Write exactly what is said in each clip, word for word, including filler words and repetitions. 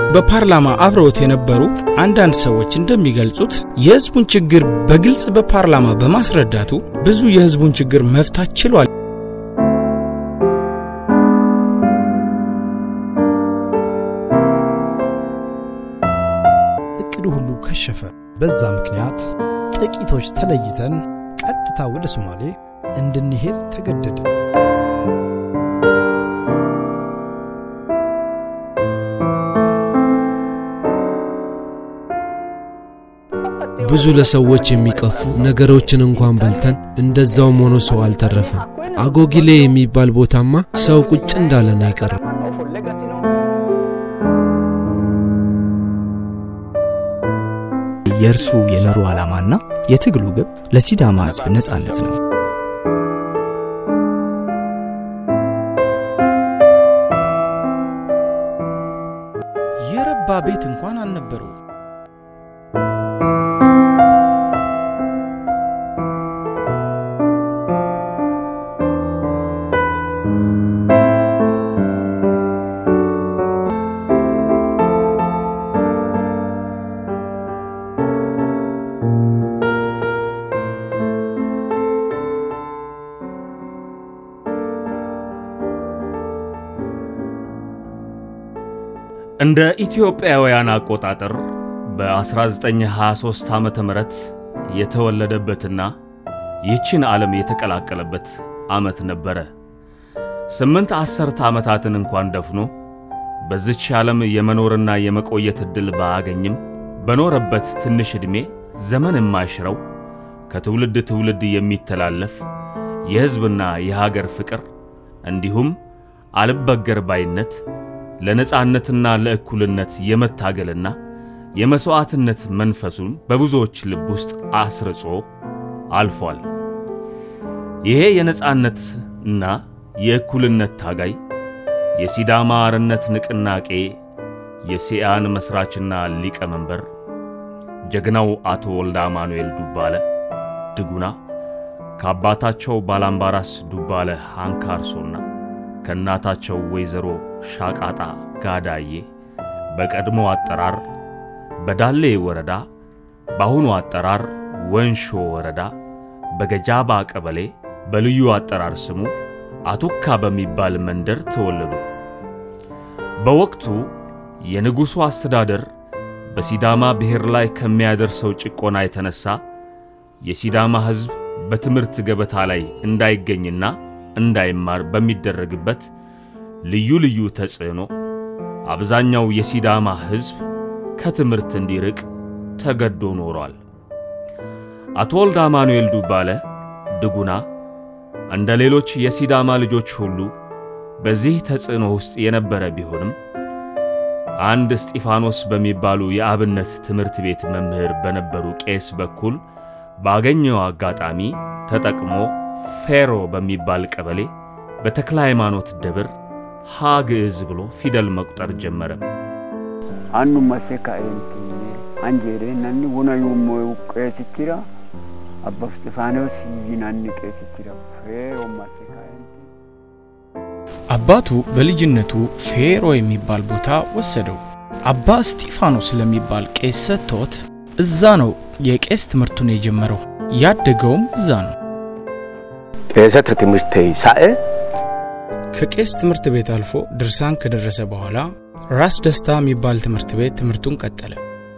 በፓርላማ አብረውት የነበሩ አንዳንድ ሰዎች እንደሚገልጹት የህዝቡን ችግር በግልጽ በፓርላማ በማስረዳቱ ብዙ የህዝቡን ችግር መፍታት ችሏል። እቅዱ ሁሉ ከሸፈ። በዛ ምክንያት ጥቂቶች ተለይተን ቀጥታ ወደ ሶማሌ እንድንሄድ ተገደድን። ብዙ ለሰዎች የሚቀፉ ነገሮችን እንኳን በልተን እንደዛው ሞኖ ሰው አልተረፈም። አጎጊሌ የሚባል ቦታማ ሰው ቁጭ እንዳለ ነው የቀረው። የርሱ የነሩ ዓላማና የትግሉ ግብ ለሲዳማ ህዝብ ነጻነት ነው። የረባ ቤት እንኳን አልነበረው። እንደ ኢትዮጵያውያን አቆጣጠር በ1923 ዓመተ ምህረት የተወለደበትና ይህችን ዓለም የተቀላቀለበት ዓመት ነበረ። ስምንት አስርት ዓመታትን እንኳን ደፍኖ በዚች ዓለም የመኖርና የመቆየት ዕድል ባያገኝም በኖረበት ትንሽ ዕድሜ ዘመን የማይሽረው ከትውልድ ትውልድ የሚተላለፍ የሕዝብና የሀገር ፍቅር እንዲሁም አልበገር ባይነት ለነጻነትና ለእኩልነት የመታገልና የመስዋዕትነት መንፈሱን በብዙዎች ልብ ውስጥ አስርጾ አልፏል። ይሄ የነጻነትና የእኩልነት ታጋይ የሲዳማ አርነት ንቅናቄ የሲአን መስራችና ሊቀመንበር ጀግናው አቶ ወልደ አማኑኤል ዱባለ ድጉና ከአባታቸው ባላምባራስ ዱባለ አንካርሶና ከናታቸው ወይዘሮ ሻቃጣ ጋዳዬ በቀድሞ አጠራር በዳሌ ወረዳ ባሁኑ አጠራር ወንሾ ወረዳ በገጃባ ቀበሌ በልዩ አጠራር ስሙ አቱካ በሚባል መንደር ተወለዱ። በወቅቱ የንጉሱ አስተዳደር በሲዳማ ብሔር ላይ ከሚያደርሰው ጭቆና የተነሳ የሲዳማ ህዝብ በትምህርት ገበታ ላይ እንዳይገኝና እንዳይማር በሚደረግበት ልዩ ልዩ ተጽዕኖ አብዛኛው የሲዳማ ህዝብ ከትምህርት እንዲርቅ ተገዶ ኖሯል። አቶ ወልደ አማኑኤል ዱባለ ድጉና እንደ ሌሎች የሲዳማ ልጆች ሁሉ በዚህ ተጽዕኖ ውስጥ የነበረ ቢሆንም አንድ እስጢፋኖስ በሚባሉ የአብነት ትምህርት ቤት መምህር በነበሩ ቄስ በኩል ባገኘው አጋጣሚ ተጠቅሞ ፌሮ በሚባል ቀበሌ በተክለ ሃይማኖት ደብር ሃግዕዝ ብሎ ፊደል መቁጠር ጀመረ። አኑ ማሰካየን አንጀሬ ነኒ ወናዩሞ ቄስቲራ አባ እስጢፋኖስ ይናኒ ቄስቲራ ፌሮ ማሰካየን አባቱ በልጅነቱ ፌሮ የሚባል ቦታ ወሰደው። አባ እስጢፋኖስ ለሚባል ቄስ ሰጥቶት እዛ ነው የቄስ ትምህርቱን የጀመረው። ያደገውም እዛ ነው። ቄሰት ትምህርት ይሳኤ ከቄስ ትምህርት ቤት አልፎ ድርሳን ከደረሰ በኋላ ራስ ደስታ የሚባል ትምህርት ቤት ትምህርቱን ቀጠለ።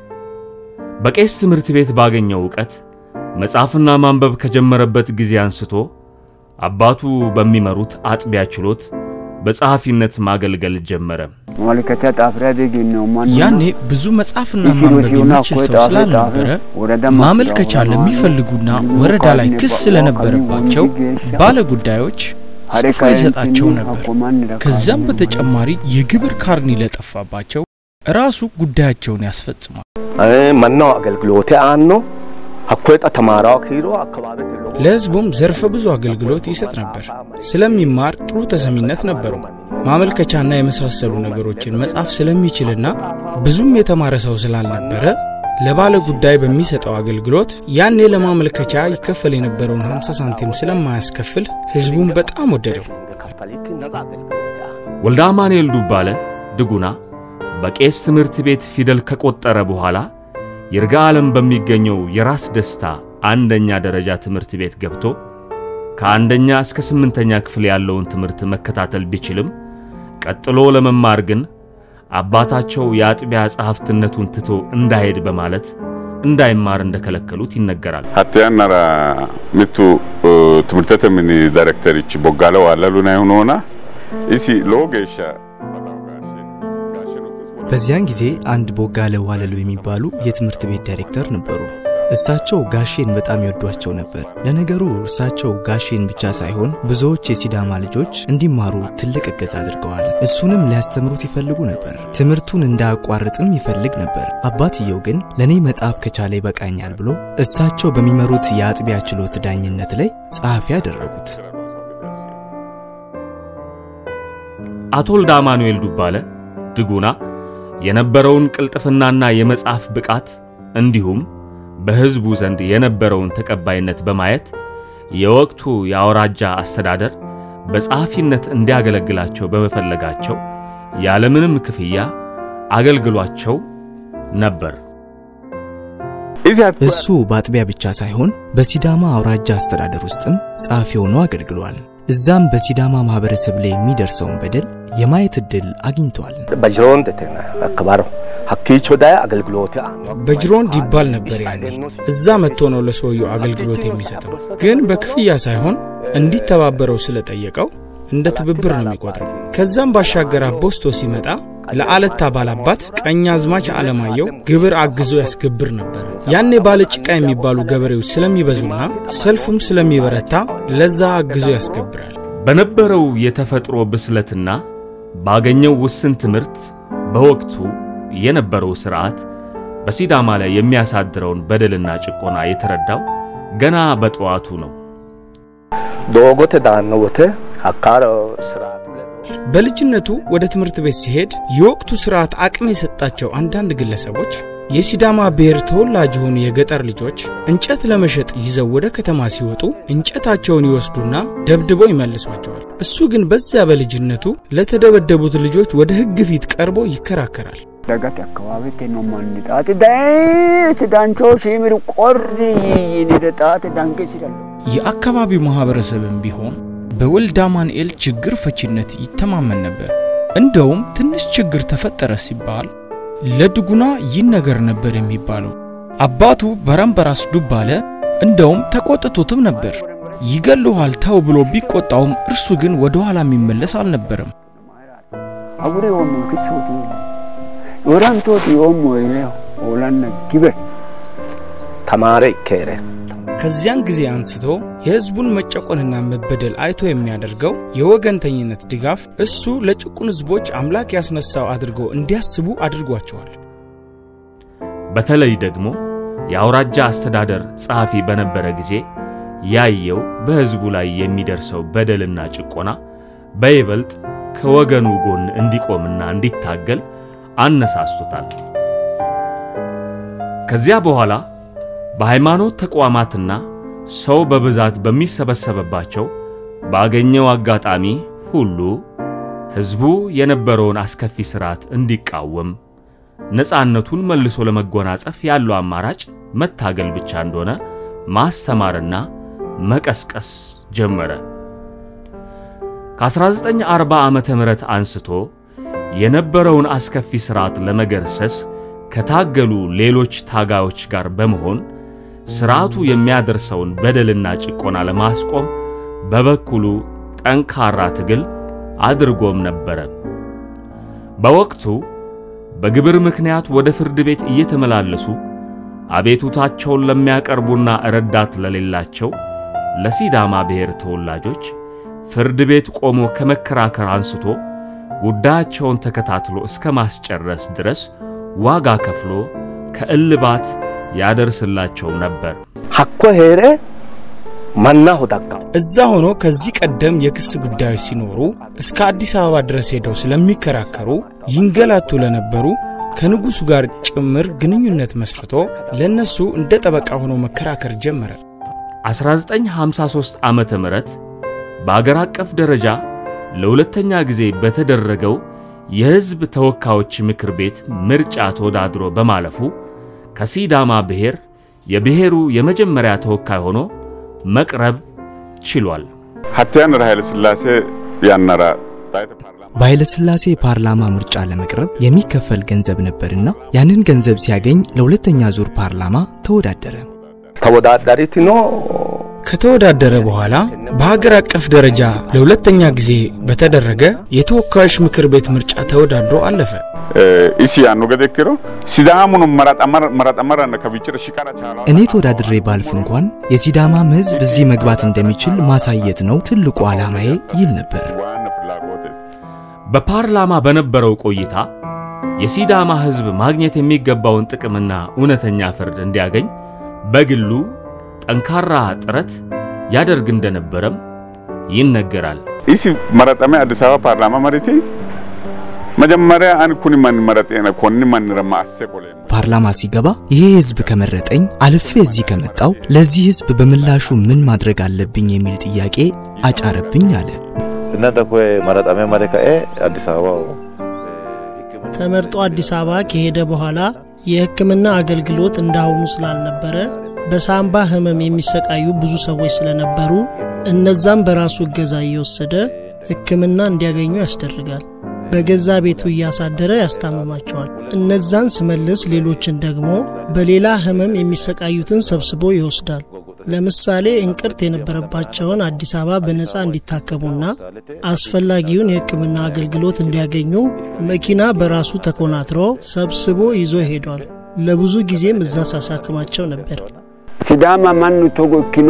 በቄስ ትምህርት ቤት ባገኘው ዕውቀት መጻፍና ማንበብ ከጀመረበት ጊዜ አንስቶ አባቱ በሚመሩት አጥቢያ ችሎት በጸሐፊነት ማገልገል ጀመረ። ማልከታ ጣፍራዴ ነው ማን ያኔ ብዙ መጻፍና ማንበብ የሚችል ሰው ስላልነበረ ማመልከቻ ለሚፈልጉና ወረዳ ላይ ክስ ስለነበረባቸው ባለ ጉዳዮች ጽፎ ይሰጣቸው ነበር። ከዛም በተጨማሪ የግብር ካርኒ ለጠፋባቸው ራሱ ጉዳያቸውን ያስፈጽማል። አይ ማናው አገልግሎት አኖ አቆጣ ተማራው ኪሎ አካባቢት ለህዝቡም ዘርፈ ብዙ አገልግሎት ይሰጥ ነበር። ስለሚማር ጥሩ ተሰሚነት ነበረው። ማመልከቻና የመሳሰሉ ነገሮችን መጻፍ ስለሚችልና ብዙም የተማረ ሰው ስላልነበረ ለባለ ጉዳይ በሚሰጠው አገልግሎት ያኔ ለማመልከቻ ይከፈል የነበረውን ሃምሳ ሳንቲም ስለማያስከፍል ህዝቡን በጣም ወደደው። ወልደ አማኑኤል ዱባለ ድጉና በቄስ ትምህርት ቤት ፊደል ከቆጠረ በኋላ ይርጋ ዓለም በሚገኘው የራስ ደስታ አንደኛ ደረጃ ትምህርት ቤት ገብቶ ከአንደኛ እስከ ስምንተኛ ክፍል ያለውን ትምህርት መከታተል ቢችልም ቀጥሎ ለመማር ግን አባታቸው የአጥቢያ ጸሐፍትነቱን ትቶ እንዳይሄድ በማለት እንዳይማር እንደከለከሉት ይነገራል። አጥያናራ ምቱ ትምህርት ምን ዳይሬክተር እቺ ቦጋለው አለሉና ይሆነና እሲ ሎጌሻ በዚያን ጊዜ አንድ ቦጋለው አለሉ የሚባሉ የትምህርት ቤት ዳይሬክተር ነበሩ። እሳቸው ጋሼን በጣም ይወዷቸው ነበር። ለነገሩ እሳቸው ጋሼን ብቻ ሳይሆን ብዙዎች የሲዳማ ልጆች እንዲማሩ ትልቅ እገዛ አድርገዋል። እሱንም ሊያስተምሩት ይፈልጉ ነበር። ትምህርቱን እንዳያቋርጥም ይፈልግ ነበር። አባትየው ግን ለኔ መጽሐፍ ከቻለ ይበቃኛል ብሎ እሳቸው በሚመሩት የአጥቢያ ችሎት ዳኝነት ላይ ጸሐፊ ያደረጉት። አቶ ወልደ አማኑኤል ዱባለ ድጉና የነበረውን ቅልጥፍናና የመጽሐፍ ብቃት እንዲሁም በህዝቡ ዘንድ የነበረውን ተቀባይነት በማየት የወቅቱ ያወራጃ አስተዳደር በጸሐፊነት እንዲያገለግላቸው በመፈለጋቸው ያለምንም ክፍያ አገልግሏቸው ነበር። እሱ በአጥቢያ ብቻ ሳይሆን በሲዳማ አውራጃ አስተዳደር ውስጥም ጸሐፊ ሆኖ አገልግሏል። እዛም በሲዳማ ማህበረሰብ ላይ የሚደርሰውን በደል የማየት እድል አግኝቷል። በጅሮን ደተና አከባሮ ሐቂቾ ዳይ አገልግሎት በጅሮን ዲባል ነበር ያኔ። እዛ መጥቶ ነው ለሰውየው አገልግሎት የሚሰጠው። ግን በክፍያ ሳይሆን እንዲተባበረው ስለጠየቀው እንደ ትብብር ነው የሚቆጥረው። ከዛም ባሻገር አቦስቶ ሲመጣ ለአለታ ባላባት ቀኛዝማች አለማየው ግብር አግዞ ያስገብር ነበር። ያኔ ባለጭቃ የሚባሉ ገበሬዎች ስለሚበዙና ሰልፉም ስለሚበረታ ለዛ አግዞ ያስገብራል። በነበረው የተፈጥሮ ብስለትና ባገኘው ውስን ትምህርት በወቅቱ የነበረው ስርዓት በሲዳማ ላይ የሚያሳድረውን በደልና ጭቆና የተረዳው ገና በጠዋቱ ነው። ዶጎተ ዳነወተ አካራ ስርዓቱ በልጅነቱ ወደ ትምህርት ቤት ሲሄድ የወቅቱ ስርዓት አቅም የሰጣቸው አንዳንድ ግለሰቦች የሲዳማ ብሔር ተወላጅ ሆኑ የገጠር ልጆች እንጨት ለመሸጥ ይዘው ወደ ከተማ ሲወጡ እንጨታቸውን ይወስዱና ደብድበው ይመልሷቸዋል። እሱ ግን በዚያ በልጅነቱ ለተደበደቡት ልጆች ወደ ህግ ፊት ቀርቦ ይከራከራል። ዳጋት አካባቢ ነው ማንጣት ዳይ ሲዳንቾ ሲምር ቆሪ ይነጣት ዳንገ ሲዳል የአካባቢው ማህበረሰብም ቢሆን በወልደ አማኑኤል ችግር ፈቺነት ይተማመን ነበር። እንደውም ትንሽ ችግር ተፈጠረ ሲባል ለድጉና ይነገር ነበር የሚባለው። አባቱ በረምበራስ ዱባለ እንደውም ተቆጥቶትም ነበር። ይገሉሃል ተው ብሎ ቢቆጣውም እርሱ ግን ወደ ኋላ የሚመለስ አልነበረም። አውሬ ወሙ ከሶቱ ወራንቶት ይወሙ ይለው ኦላና ግበ ተማረ ከረ ከዚያን ጊዜ አንስቶ የህዝቡን መጨቆንና መበደል አይቶ የሚያደርገው የወገንተኝነት ድጋፍ እሱ ለጭቁን ህዝቦች አምላክ ያስነሳው አድርጎ እንዲያስቡ አድርጓቸዋል። በተለይ ደግሞ የአውራጃ አስተዳደር ጸሐፊ በነበረ ጊዜ ያየው በህዝቡ ላይ የሚደርሰው በደልና ጭቆና በይበልጥ ከወገኑ ጎን እንዲቆምና እንዲታገል አነሳስቶታል። ከዚያ በኋላ በሃይማኖት ተቋማትና ሰው በብዛት በሚሰበሰበባቸው ባገኘው አጋጣሚ ሁሉ ህዝቡ የነበረውን አስከፊ ስርዓት እንዲቃወም ነፃነቱን መልሶ ለመጎናጸፍ ያለው አማራጭ መታገል ብቻ እንደሆነ ማስተማርና መቀስቀስ ጀመረ። ከ1940 ዓመተ ምህረት አንስቶ የነበረውን አስከፊ ስርዓት ለመገርሰስ ከታገሉ ሌሎች ታጋዮች ጋር በመሆን ስርዓቱ የሚያደርሰውን በደልና ጭቆና ለማስቆም በበኩሉ ጠንካራ ትግል አድርጎም ነበር። በወቅቱ በግብር ምክንያት ወደ ፍርድ ቤት እየተመላለሱ አቤቱታቸውን ለሚያቀርቡና ረዳት ለሌላቸው ለሲዳማ ብሔር ተወላጆች ፍርድ ቤት ቆሞ ከመከራከር አንስቶ ጉዳያቸውን ተከታትሎ እስከ ማስጨረስ ድረስ ዋጋ ከፍሎ ከእልባት ያደርስላቸው ነበር። ሐቆ ሄረ ማና ሆዳካ እዛ ሆኖ ከዚህ ቀደም የክስ ጉዳዮች ሲኖሩ እስከ አዲስ አበባ ድረስ ሄደው ስለሚከራከሩ ይንገላቱ ለነበሩ ከንጉሱ ጋር ጭምር ግንኙነት መስርቶ ለነሱ እንደ ጠበቃ ሆኖ መከራከር ጀመረ። አስራ ዘጠኝ ሃምሳ ሶስት ዓመተ ምህረት በአገር አቀፍ ደረጃ ለሁለተኛ ጊዜ በተደረገው የህዝብ ተወካዮች ምክር ቤት ምርጫ ተወዳድሮ በማለፉ ከሲዳማ ብሔር የብሔሩ የመጀመሪያ ተወካይ ሆኖ መቅረብ ችሏል። ሀቲያን ኃይለ ሥላሴ ያነራ በኃይለ ሥላሴ ፓርላማ ምርጫ ለመቅረብ የሚከፈል ገንዘብ ነበርና ያንን ገንዘብ ሲያገኝ ለሁለተኛ ዙር ፓርላማ ተወዳደረ። ተወዳዳሪት ነው ከተወዳደረ በኋላ በሀገር አቀፍ ደረጃ ለሁለተኛ ጊዜ በተደረገ የተወካዮች ምክር ቤት ምርጫ ተወዳድሮ አለፈ። ኢሲያኑ ገደክሮ ሲዳሙን መራጣመር መራጣመር ከቢጭር ሽካራ ቻላ እኔ ተወዳድሬ ባልፍ እንኳን የሲዳማ ህዝብ በዚህ መግባት እንደሚችል ማሳየት ነው ትልቁ ዓላማዬ ይል ነበር። በፓርላማ በነበረው ቆይታ የሲዳማ ህዝብ ማግኘት የሚገባውን ጥቅምና እውነተኛ ፍርድ እንዲያገኝ በግሉ ጠንካራ ጥረት ያደርግ እንደነበረም ይነገራል። ኢሲ መራጣማ አዲስ አበባ ፓርላማ መሪቲ መጀመሪያ አንኩን ማን መረጠና ኮን ማን ረማሰቆለ ፓርላማ ሲገባ ይሄ ህዝብ ከመረጠኝ አልፌ እዚህ ከመጣው ለዚህ ህዝብ በመላሹ ምን ማድረግ አለብኝ የሚል ጥያቄ አጫረብኝ አለ። እና ተኮ መረጣማ ማለከኤ አዲስ አበባ ተመርጦ አዲስ አበባ ከሄደ በኋላ የህክምና አገልግሎት እንዳሁኑ ስላልነበረ በሳምባ ህመም የሚሰቃዩ ብዙ ሰዎች ስለነበሩ እነዛም በራሱ ገዛ እየወሰደ ህክምና እንዲያገኙ ያስደርጋል። በገዛ ቤቱ ያሳደረ ያስታመማቸዋል። እነዛን ስመልስ ሌሎችን ደግሞ በሌላ ህመም የሚሰቃዩትን ሰብስቦ ይወስዳል። ለምሳሌ እንቅርት የነበረባቸውን አዲስ አበባ በነፃ እንዲታከሙና አስፈላጊውን የህክምና አገልግሎት እንዲያገኙ መኪና በራሱ ተኮናትሮ ሰብስቦ ይዞ ሄዷል። ለብዙ ጊዜም እዛ ሳሳክማቸው ነበር። ሲዳማ ማን ተጎክኖ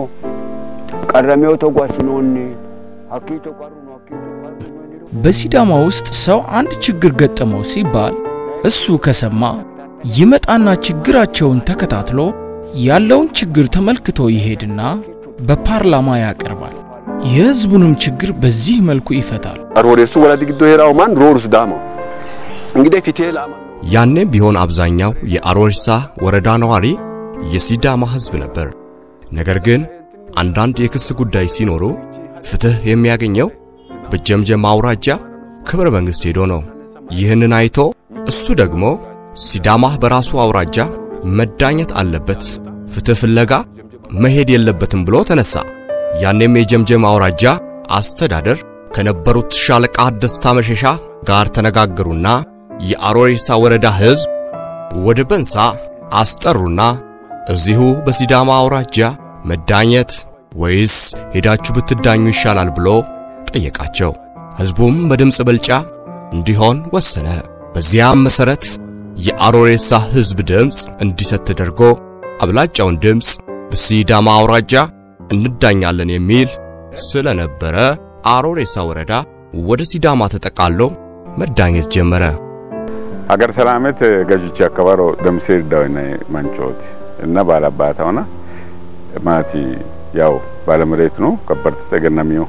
ቀረሜው ተጓስኖን አኪቶ ቀሩን አኪቶ ቀሩን በሲዳማ ውስጥ ሰው አንድ ችግር ገጠመው ሲባል እሱ ከሰማ ይመጣና ችግራቸውን ተከታትሎ ያለውን ችግር ተመልክቶ ይሄድና በፓርላማ ያቀርባል። የህዝቡንም ችግር በዚህ መልኩ ይፈታል። አሮሬሱ ወላዲ ግዶ ሄራው ማን ሮርስ ዳማ እንግዲህ ፊቴላ ያኔም ቢሆን አብዛኛው የአሮሪሳ ወረዳ ነዋሪ የሲዳማ ህዝብ ነበር። ነገር ግን አንዳንድ የክስ ጉዳይ ሲኖሩ ፍትህ የሚያገኘው በጀምጀም አውራጃ ክብረ መንግስት ሄዶ ነው። ይህንን አይቶ እሱ ደግሞ ሲዳማ በራሱ አውራጃ መዳኘት አለበት፣ ፍትህ ፍለጋ መሄድ የለበትም ብሎ ተነሳ። ያኔም የጀምጀም አውራጃ አስተዳደር ከነበሩት ሻለቃ ደስታ መሸሻ ጋር ተነጋገሩና የአሮሪሳ ወረዳ ህዝብ ወደ በንሳ አስጠሩና እዚሁ በሲዳማ አውራጃ መዳኘት ወይስ ሄዳችሁ ብትዳኙ ይሻላል ብሎ ጠየቃቸው። ህዝቡም በድምጽ ብልጫ እንዲሆን ወሰነ። በዚያም መሰረት የአሮሬሳ ህዝብ ድምጽ እንዲሰጥ ተደርጎ አብላጫውን ድምጽ በሲዳማ አውራጃ እንዳኛለን የሚል ስለነበረ አሮሬሳ ወረዳ ወደ ሲዳማ ተጠቃሎ መዳኘት ጀመረ። አገር ሰላምት ገጅቻ አከባሮ ደምሴር ዳውና ማንቾት እና ባላባታውና ማቲ ያው ባለመሬት ነው ከበርት ተገናሚው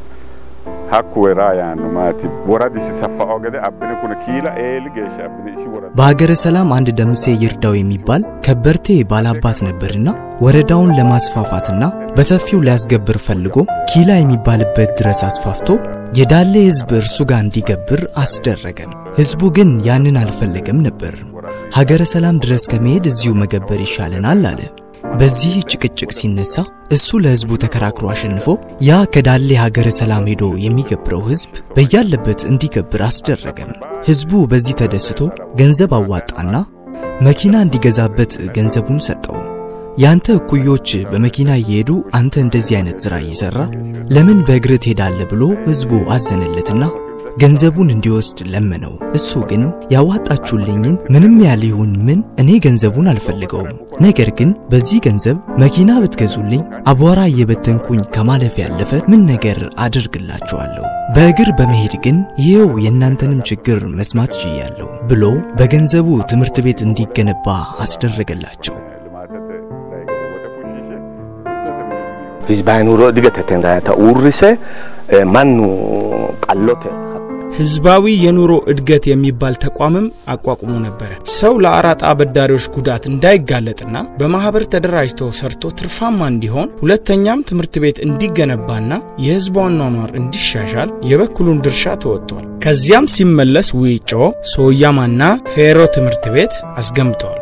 ሀኩ ወራ ያን ማቲ ወራዲ ሲሰፋው ገደ አብነ ኩነ ኪላ ኤል ገሻ አብነ ሲ ወራ በአገረ ሰላም አንድ ደምሴ ይርዳው የሚባል ከበርቴ ባላባት ነበርና ወረዳውን ለማስፋፋትና በሰፊው ሊያስገብር ፈልጎ ኪላ የሚባልበት ድረስ አስፋፍቶ የዳሌ ህዝብ እርሱ ጋር እንዲገብር አስደረገ። ህዝቡ ግን ያንን አልፈለገም ነበር። ሀገረ ሰላም ድረስ ከመሄድ እዚሁ መገበር ይሻለናል አለ። በዚህ ጭቅጭቅ ሲነሳ እሱ ለህዝቡ ተከራክሮ አሸንፎ ያ ከዳሌ ሀገረ ሰላም ሄዶ የሚገብረው ህዝብ በያለበት እንዲገብር አስደረገ። ህዝቡ በዚህ ተደስቶ ገንዘብ አዋጣና መኪና እንዲገዛበት ገንዘቡን ሰጠው። ያንተ እኩዮች በመኪና እየሄዱ አንተ እንደዚህ አይነት ዝራ ይሰራ ለምን በእግር ትሄዳለህ ብሎ ህዝቡ አዘነለትና ገንዘቡን እንዲወስድ ለመነው። እሱ ግን ያዋጣችሁልኝን ምንም ያህል ይሁን ምን እኔ ገንዘቡን አልፈልገውም፣ ነገር ግን በዚህ ገንዘብ መኪና ብትገዙልኝ አቧራ እየበተንኩኝ ከማለፍ ያለፈ ምን ነገር አደርግላችኋለሁ፣ በእግር በመሄድ ግን ይሄው የእናንተንም ችግር መስማት ችያለሁ ብሎ በገንዘቡ ትምህርት ቤት እንዲገነባ አስደረገላቸው። ህዝባይን ኑሮ ድገት ተንዳታ ኡርሰ ማኑ ቃሎተ ህዝባዊ የኑሮ እድገት የሚባል ተቋምም አቋቁሞ ነበር። ሰው ለአራጣ አበዳሪዎች ጉዳት እንዳይጋለጥና በማህበር ተደራጅቶ ሰርቶ ትርፋማ እንዲሆን፣ ሁለተኛም ትምህርት ቤት እንዲገነባና የህዝቡ አኗኗር እንዲሻሻል የበኩሉን ድርሻ ተወጥቷል። ከዚያም ሲመለስ ዊጮ፣ ሶያማና ፌሮ ትምህርት ቤት አስገምቷል።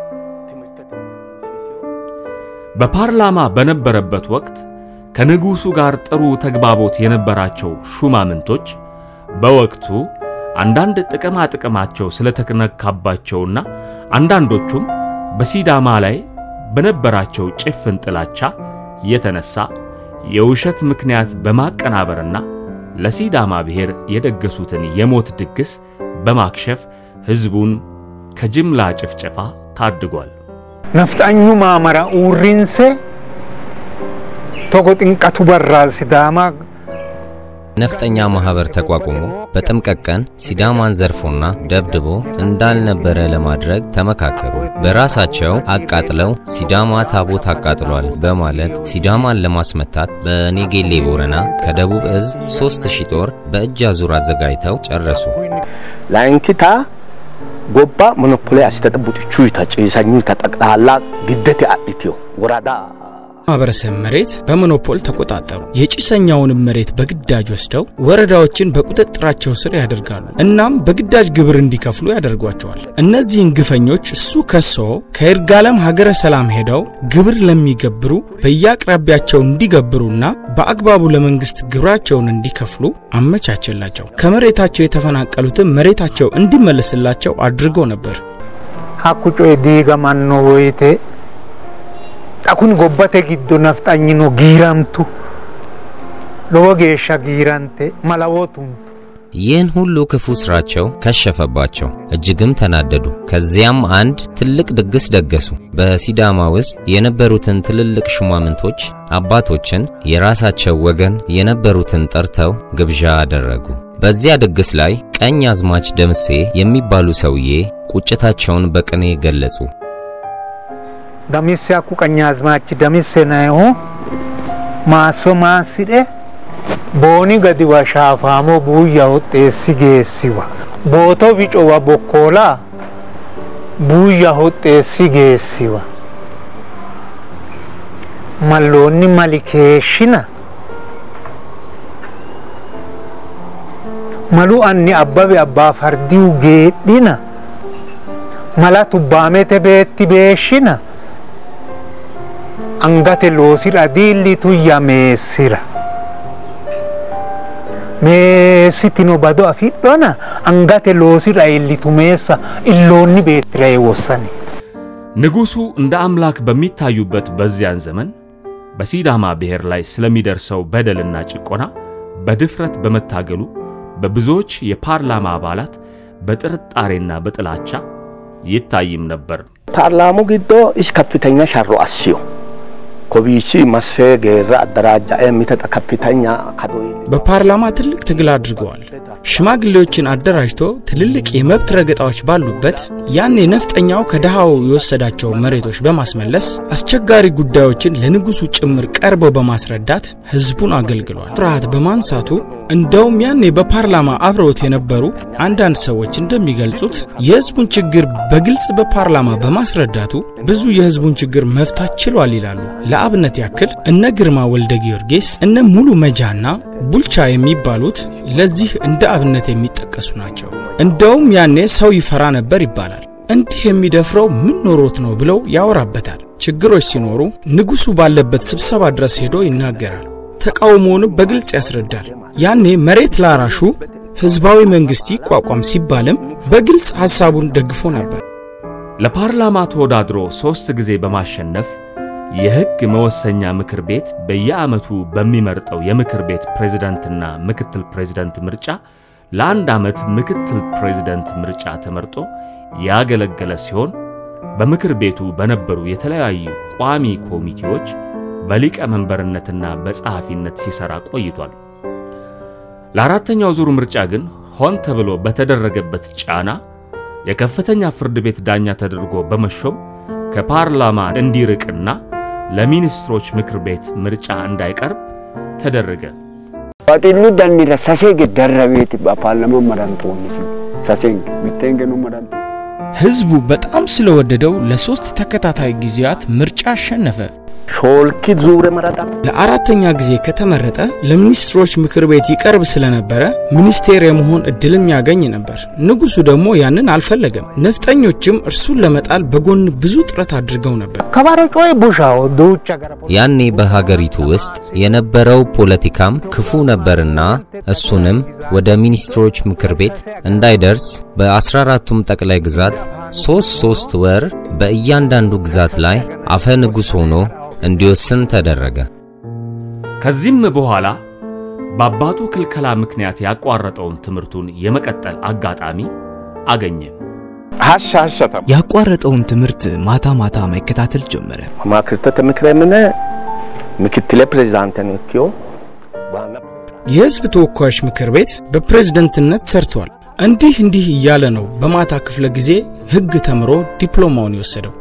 በፓርላማ በነበረበት ወቅት ከንጉሱ ጋር ጥሩ ተግባቦት የነበራቸው ሹማምንቶች በወቅቱ አንዳንድ ጥቅማ ጥቅማቸው ስለተከነካባቸውና አንዳንዶቹም በሲዳማ ላይ በነበራቸው ጭፍን ጥላቻ የተነሳ የውሸት ምክንያት በማቀናበርና ለሲዳማ ብሔር የደገሱትን የሞት ድግስ በማክሸፍ ህዝቡን ከጅምላ ጭፍጨፋ ታድጓል። ነፍጣኙ ማመራ ኡሪንሴ ቶጎጥንቀቱ በራ ሲዳማ ነፍጠኛ ማህበር ተቋቁሞ በጥምቀት ቀን ሲዳማን ዘርፎና ደብድቦ እንዳልነበረ ለማድረግ ተመካከሩ። በራሳቸው አቃጥለው ሲዳማ ታቦት አቃጥሏል በማለት ሲዳማን ለማስመታት በኔጌሌ ቦረና ከደቡብ እዝ ሶስት ሺህ ጦር በእጅ አዙር አዘጋጅተው ጨረሱ። ላንኪታ ጎባ ሞኖፖሊ አስተጠቡት ቹይታ ጭሳኙ ተጠቅላላ ግደት አጥቲዮ ወራዳ ማህበረሰብ መሬት በሞኖፖል ተቆጣጠሩ። የጭሰኛውን መሬት በግዳጅ ወስደው ወረዳዎችን በቁጥጥራቸው ስር ያደርጋሉ። እናም በግዳጅ ግብር እንዲከፍሉ ያደርጓቸዋል። እነዚህን ግፈኞች እሱ ከሶ ከይርጋለም ሀገረ ሰላም ሄደው ግብር ለሚገብሩ በየአቅራቢያቸው እንዲገብሩና በአግባቡ ለመንግስት ግብራቸውን እንዲከፍሉ አመቻቸላቸው። ከመሬታቸው የተፈናቀሉትን መሬታቸው እንዲመለስላቸው አድርገው ነበር። ሀኩጮ ዲጋማኖ ወይቴ አኩን ጎባቴ ጊዶ ነፍጣኝኖ ጊራምቱ ሎጌሻ ጊራንቴ ማላወቱንቱ ይህን ሁሉ ክፉ ስራቸው ከሸፈባቸው። እጅግም ተናደዱ። ከዚያም አንድ ትልቅ ድግስ ደገሱ። በሲዳማ ውስጥ የነበሩትን ትልልቅ ሹማምንቶች አባቶችን የራሳቸው ወገን የነበሩትን ጠርተው ግብዣ አደረጉ። በዚያ ድግስ ላይ ቀኝ አዝማች ደምሴ የሚባሉ ሰውዬ ቁጭታቸውን በቅኔ ገለጹ። ደምሴ አኩ ቀኝ አዝማች ደምሴ ነው ማሶ ማሲደ ቦኒ ገዲዋ ሻፋሞ ቡያው ጤሲጌሲዋ ቦቶ ቢጮዋ ቦኮላ ቡያው ጤሲጌሲዋ ማሎኒ ማሊኬሽና ማሉ አኒ አባቤ አባ ፈርዲው ጌዲና ማላቱ ባሜቴ ቤቲ ቤሽና አንጋቴ ሎሲራ ዲሊቱ ያሜሲራ ሜሲቲኖ ባዶ አፊዶና አንጋቴ ሎሲራ ኢሊቱ ሜሳ ኢሎኒ ቤትራይ ወሰኒ ንጉሱ እንደ አምላክ በሚታዩበት በዚያን ዘመን በሲዳማ ብሔር ላይ ስለሚደርሰው በደልና ጭቆና በድፍረት በመታገሉ በብዙዎች የፓርላማ አባላት በጥርጣሬና በጥላቻ ይታይም ነበር። ፓርላሙ ግዶ እስከፍተኛ ሻሮ አስዮ ኮቢሲ ማሰገራ አደራጃ የሚተጣ ከፍተኛ ካዶይ በፓርላማ ትልቅ ትግል አድርገዋል። ሽማግሌዎችን አደራጅቶ ትልልቅ የመብት ረገጣዎች ባሉበት ያኔ ነፍጠኛው ከደሃው የወሰዳቸው መሬቶች በማስመለስ አስቸጋሪ ጉዳዮችን ለንጉሱ ጭምር ቀርቦ በማስረዳት ህዝቡን አገልግሏል። ፍርሃት በማንሳቱ እንደውም ያኔ በፓርላማ አብረውት የነበሩ አንዳንድ ሰዎች እንደሚገልጹት የህዝቡን ችግር በግልጽ በፓርላማ በማስረዳቱ ብዙ የህዝቡን ችግር መፍታት ችሏል ይላሉ። ለአብነት ያክል እነ ግርማ ወልደ ጊዮርጊስ እነ ሙሉ መጃና ቡልቻ የሚባሉት ለዚህ እንደ አብነት የሚጠቀሱ ናቸው። እንደውም ያኔ ሰው ይፈራ ነበር ይባላል። እንዲህ የሚደፍረው ምን ኖሮት ነው ብለው ያወራበታል። ችግሮች ሲኖሩ ንጉሱ ባለበት ስብሰባ ድረስ ሄዶ ይናገራል። ተቃውሞውን በግልጽ ያስረዳል። ያኔ መሬት ላራሹ ህዝባዊ መንግስት ይቋቋም ሲባልም በግልጽ ሐሳቡን ደግፎ ነበር። ለፓርላማ ተወዳድሮ ሶስት ጊዜ በማሸነፍ የህግ መወሰኛ ምክር ቤት በየዓመቱ በሚመርጠው የምክር ቤት ፕሬዝዳንትና ምክትል ፕሬዝዳንት ምርጫ ለአንድ ዓመት ምክትል ፕሬዝዳንት ምርጫ ተመርጦ ያገለገለ ሲሆን በምክር ቤቱ በነበሩ የተለያዩ ቋሚ ኮሚቴዎች በሊቀ መንበርነትና በጸሐፊነት ሲሰራ ቆይቷል። ለአራተኛው ዙር ምርጫ ግን ሆን ተብሎ በተደረገበት ጫና የከፍተኛ ፍርድ ቤት ዳኛ ተደርጎ በመሾም ከፓርላማ እንዲርቅና ለሚኒስትሮች ምክር ቤት ምርጫ እንዳይቀርብ ተደረገ። Faxilu danira saseg darabeti በፓርላማ መራንቶ ወንሲ saseg ሚቴንገኑ መራንቶ ህዝቡ በጣም ስለወደደው ለሶስት ተከታታይ ጊዜያት ምርጫ አሸነፈ። ሾልኪ ዙረ መረጣ ለአራተኛ ጊዜ ከተመረጠ ለሚኒስትሮች ምክር ቤት ይቀርብ ስለነበረ ሚኒስቴር የመሆን እድልም ያገኝ ነበር። ንጉሱ ደግሞ ያንን አልፈለገም። ነፍጠኞችም እርሱን ለመጣል በጎን ብዙ ጥረት አድርገው ነበር። ከባሮጮይ ቡሻው ዱቻ ገራ ያኔ በሀገሪቱ ውስጥ የነበረው ፖለቲካም ክፉ ነበርና እሱንም ወደ ሚኒስትሮች ምክር ቤት እንዳይደርስ በ14ቱም ጠቅላይ ግዛት ሶስት ሶስት ወር በእያንዳንዱ ግዛት ላይ አፈ ንጉስ ሆኖ እንዲወስን ተደረገ። ከዚህም በኋላ በአባቱ ክልከላ ምክንያት ያቋረጠውን ትምህርቱን የመቀጠል አጋጣሚ አገኘ። ያቋረጠውን ትምህርት ማታ ማታ መከታተል ጀመረ። ማክርተ ተምክረምነ ምክትለ ፕሬዝዳንት ነክዮ የህዝብ ተወካዮች ምክር ቤት በፕሬዝዳንትነት ሰርቷል። እንዲህ እንዲህ እያለ ነው በማታ ክፍለ ጊዜ ህግ ተምሮ ዲፕሎማውን ይወሰደው።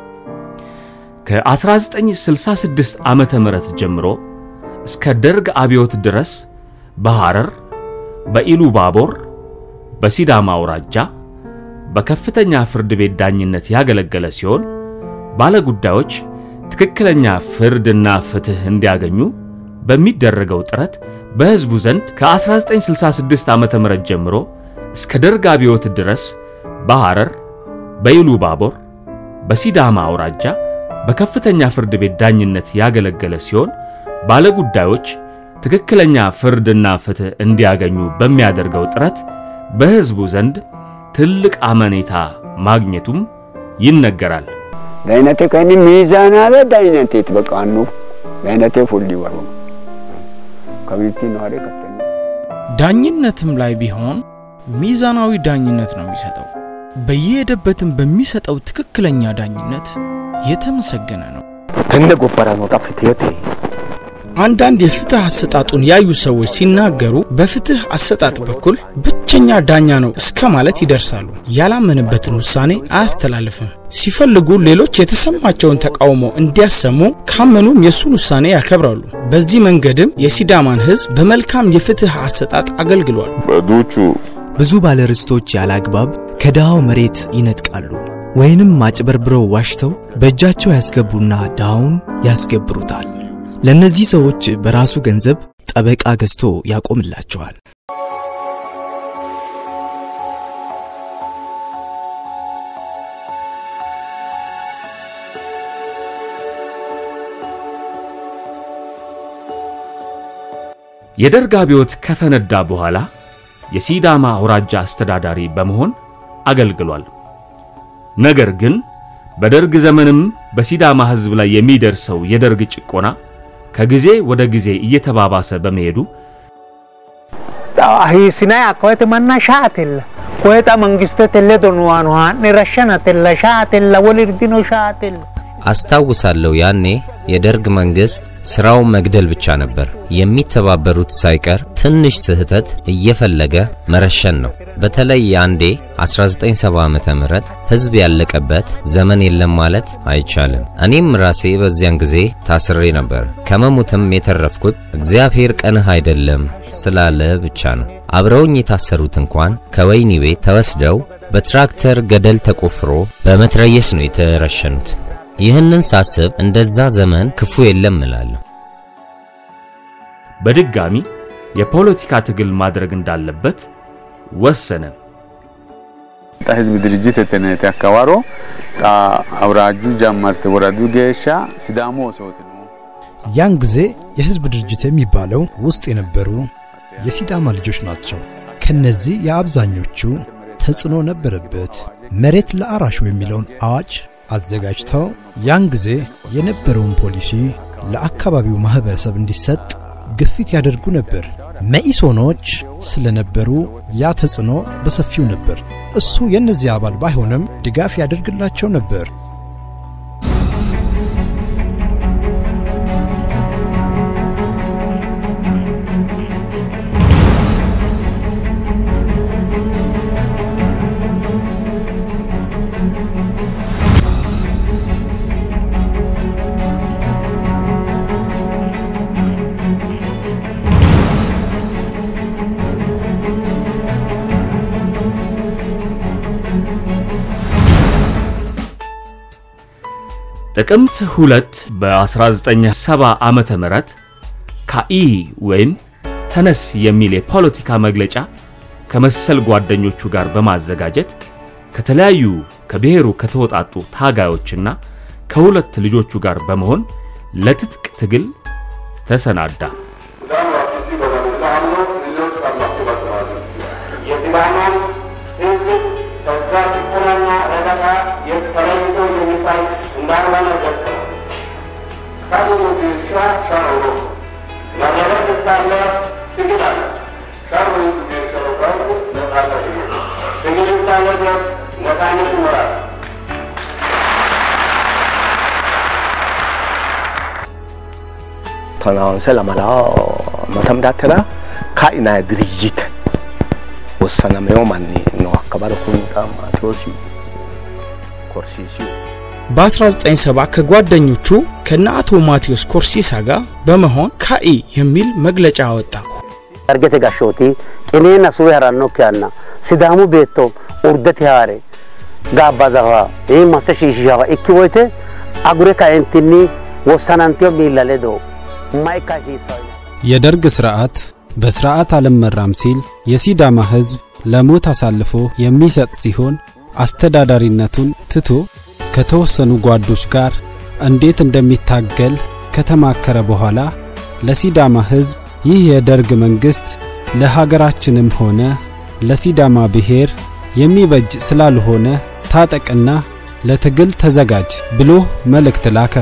ከ1966 ዓመተ ምህረት ጀምሮ እስከ ደርግ አብዮት ድረስ በሐረር፣ በኢሉባቦር፣ በሲዳማ አውራጃ በከፍተኛ ፍርድ ቤት ዳኝነት ያገለገለ ሲሆን ባለጉዳዮች ትክክለኛ ፍርድና ፍትህ እንዲያገኙ በሚደረገው ጥረት በህዝቡ ዘንድ ከ1966 ዓመተ ምህረት ጀምሮ እስከ ደርግ አብዮት ድረስ በሐረር፣ በኢሉባቦር፣ በሲዳማ አውራጃ በከፍተኛ ፍርድ ቤት ዳኝነት ያገለገለ ሲሆን ባለጉዳዮች ትክክለኛ ፍርድና ፍትህ እንዲያገኙ በሚያደርገው ጥረት በህዝቡ ዘንድ ትልቅ አመኔታ ማግኘቱም ይነገራል። ዳይነቴ ከኒ ሚዛን አለ ዳይነቴ ተበቃኑ ዳይነቴ ፉሊ ወሩ ከቢቲ ነው አለ ከፍተኛ ዳኝነትም ላይ ቢሆን ሚዛናዊ ዳኝነት ነው የሚሰጠው። በየሄደበትም በሚሰጠው ትክክለኛ ዳኝነት የተመሰገነ ነው። እንደ ጎበራ ነው ጣፍቴቴ አንዳንድ የፍትህ አሰጣጡን ያዩ ሰዎች ሲናገሩ በፍትህ አሰጣጥ በኩል ብቸኛ ዳኛ ነው እስከ ማለት ይደርሳሉ። ያላመነበትን ውሳኔ አያስተላልፍም። ሲፈልጉ ሌሎች የተሰማቸውን ተቃውሞ እንዲያሰሙ ካመኑም የሱን ውሳኔ ያከብራሉ። በዚህ መንገድም የሲዳማን ህዝብ በመልካም የፍትህ አሰጣጥ አገልግሏል። በዱቹ ብዙ ባለርስቶች ያላግባብ ከዳው መሬት ይነጥቃሉ ወይንም ማጭበርብረው ዋሽተው በእጃቸው ያስገቡና ዳውን ያስገብሩታል። ለነዚህ ሰዎች በራሱ ገንዘብ ጠበቃ ገዝቶ ያቆምላቸዋል። የደርግ አብዮት ከፈነዳ በኋላ የሲዳማ አውራጃ አስተዳዳሪ በመሆን አገልግሏል። ነገር ግን በደርግ ዘመንም በሲዳማ ህዝብ ላይ የሚደርሰው የደርግ ጭቆና ከጊዜ ወደ ጊዜ እየተባባሰ በመሄዱ አሂስና ያቆየት ማናሻተል ቆየታ መንግስት ተለዶኑዋን ንረሸና ተለሻተል ወልርዲኖ ሻተል አስታውሳለሁ። ያኔ የደርግ መንግስት ስራው መግደል ብቻ ነበር። የሚተባበሩት ሳይቀር ትንሽ ስህተት እየፈለገ መረሸን ነው። በተለይ ያንዴ አስራ ዘጠኝ ሰባ ዓመተ ምህረት ህዝብ ያለቀበት ዘመን የለም ማለት አይቻልም። እኔም ራሴ በዚያን ጊዜ ታስሬ ነበር። ከመሞትም የተረፍኩት እግዚአብሔር ቀንህ አይደለም ስላለ ብቻ ነው። አብረውኝ የታሰሩት እንኳን ከወይኒ ቤት ተወስደው በትራክተር ገደል ተቆፍሮ በመትረየስ ነው የተረሸኑት። ይህንን ሳስብ እንደዛ ዘመን ክፉ የለም እላለሁ። በድጋሚ የፖለቲካ ትግል ማድረግ እንዳለበት ወሰነ። ህዝብ ድርጅት የተነተ አካባሮ ጣ አውራጁ ጃማርተ ወራዱ ገሻ ሲዳሞ ሶት ነው። ያን ጊዜ የህዝብ ድርጅት የሚባለው ውስጥ የነበሩ የሲዳማ ልጆች ናቸው። ከነዚህ የአብዛኞቹ ተጽዕኖ ነበረበት። መሬት ለአራሹ የሚለውን አዋጅ አዘጋጅተው ያን ጊዜ የነበረውን ፖሊሲ ለአካባቢው ማህበረሰብ እንዲሰጥ ግፊት ያደርጉ ነበር። መኢሶኖች ስለነበሩ ያ ተጽዕኖ በሰፊው ነበር። እሱ የነዚህ አባል ባይሆንም ድጋፍ ያደርግላቸው ነበር። ጥቅምት ሁለት በ1970 ዓመተ ምህረት ካኢ ወይም ተነስ የሚል የፖለቲካ መግለጫ ከመሰል ጓደኞቹ ጋር በማዘጋጀት ከተለያዩ ከብሔሩ ከተወጣጡ ታጋዮችና ከሁለት ልጆቹ ጋር በመሆን ለትጥቅ ትግል ተሰናዳ። ተናውን ሰላማላ ማተምዳተራ ካኢና ድርጅት ወሰነ ማን ነው አከባረ ኩንታ ማቶሲ ኮርሲሲ በ1970 ከጓደኞቹ ከናአቶ ማቴዎስ ኮርሲሳ ጋር በመሆን ካኢ የሚል መግለጫ አወጣ። አርገተ ጋሾቲ ቅኔና ሱበራኖ ከያና ሲዳሙ ቤቶ ኡርደት ያሬ ጋባዛዋ ይሄ ማሰሺሻዋ እኪወተ አጉሬ ካንቲኒ ወሰናንቲዮ ሚላለዶ የደርግ ስርዓት በስርዓት አለመራም ሲል የሲዳማ ህዝብ ለሞት አሳልፎ የሚሰጥ ሲሆን አስተዳዳሪነቱን ትቶ ከተወሰኑ ጓዶች ጋር እንዴት እንደሚታገል ከተማከረ በኋላ ለሲዳማ ህዝብ ይህ የደርግ መንግስት ለሀገራችንም ሆነ ለሲዳማ ብሔር የሚበጅ ስላልሆነ ታጠቅና ለትግል ተዘጋጅ ብሎ መልእክት ላከ።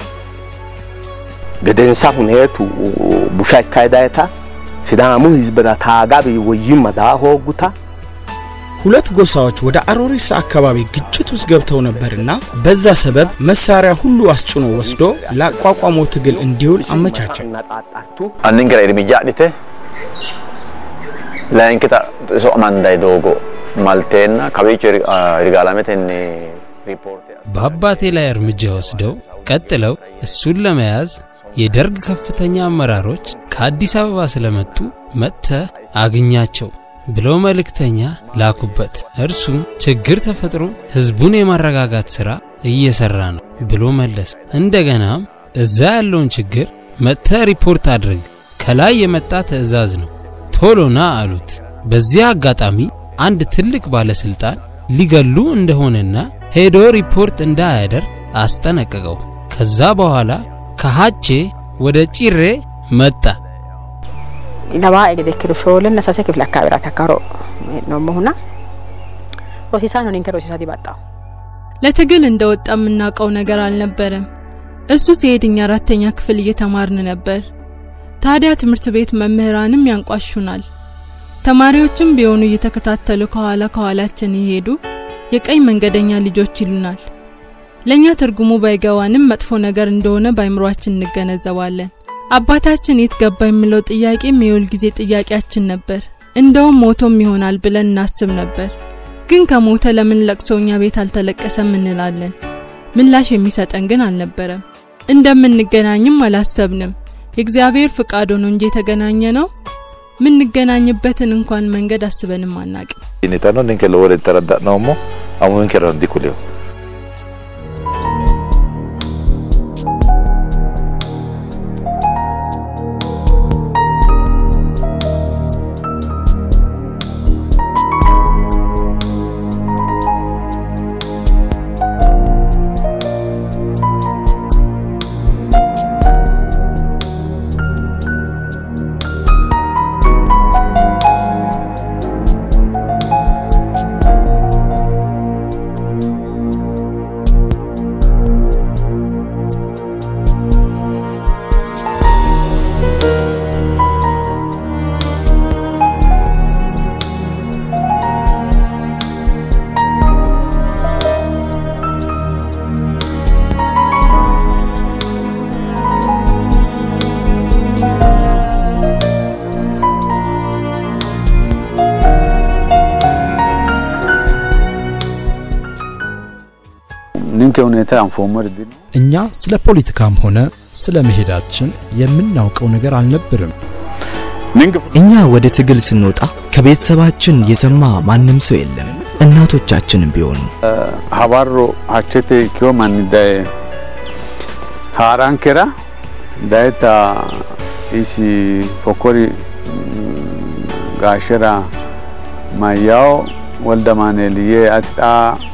ገደንሳ ሁኔቱ ቡሻይ ካይዳይታ ሲዳሙ ህዝብና ታጋቢ ወይመዳ ሆጉታ ሁለት ጎሳዎች ወደ አሮሪሳ አካባቢ ግጭት ውስጥ ገብተው ነበርና በዛ ሰበብ መሳሪያ ሁሉ አስጭኖ ወስዶ ላቋቋመው ትግል እንዲውል አመቻቸ። አንንገራ እርምጃ ዲተ ላንከታ ሶማንዳይ ዶጎ ማልቴና ከቤቸ ሪጋላመተን ሪፖርት በአባቴ ላይ እርምጃ ወስደው ቀጥለው እሱን ለመያዝ የደርግ ከፍተኛ አመራሮች ከአዲስ አበባ ስለመጡ መጥተ አግኛቸው ብለው መልእክተኛ ላኩበት። እርሱም ችግር ተፈጥሮ ህዝቡን የማረጋጋት ሥራ እየሰራ ነው ብሎ መለሰ። እንደገናም እዛ ያለውን ችግር መጥተ ሪፖርት አድርግ፣ ከላይ የመጣ ትዕዛዝ ነው ቶሎና አሉት። በዚያ አጋጣሚ አንድ ትልቅ ባለስልጣን ሊገሉ እንደሆነና ሄዶ ሪፖርት እንዳያደርግ አስጠነቀቀው። ከዛ በኋላ ከሃቼ ወደ ጭሬ መጣ። ኢናባ እገደክሩ ሾለን ነሳሰ ክፍለ አካባቢ ተካሮ ነው መሆና ሮሲሳ ነው እንከ ሮሲሳ ዲባጣው ለትግል እንደወጣ ምናቀው ነገር አልነበረም። እሱ ሲሄድኛ አራተኛ ክፍል እየተማርን ነበር። ታዲያ ትምህርት ቤት መምህራንም ያንቋሹናል። ተማሪዎችም ቢሆኑ እየተከታተሉ ከኋላ ከኋላችን ይሄዱ የቀይ መንገደኛ ልጆች ይሉናል። ለኛ ትርጉሙ ባይገዋንም መጥፎ ነገር እንደሆነ ባይምሯችን እንገነዘባለን። አባታችን የት ገባ የሚለው ጥያቄ የሚውል ጊዜ ጥያቄያችን ነበር። እንደውም ሞቶም ይሆናል ብለን እናስብ ነበር። ግን ከሞተ ለምን ለቅሶኛ ቤት አልተለቀሰም እንላለን። ምላሽ የሚሰጠን ግን አልነበረም። እንደምንገናኝም አላሰብንም። የእግዚአብሔር ፍቃድ ሆኖ እንጂ ተገናኘ ነው። ምን ንገናኝበትን እንኳን መንገድ አስበንም አናቅም። ኢኔታኖ ንከ ለወለ ተረዳናውሞ አሁን ከረን ዲኩሌው እኛ ስለ ፖለቲካም ሆነ ስለ መሄዳችን የምናውቀው ነገር አልነበረም። እኛ ወደ ትግል ስንወጣ ከቤተሰባችን የሰማ ማንም ሰው የለም። እናቶቻችንም ቢሆኑ ሀባሮ አቸቴ ኪዮ ማንዳይ Harankera daita isi pokori gashera mayao waldamaneliye atita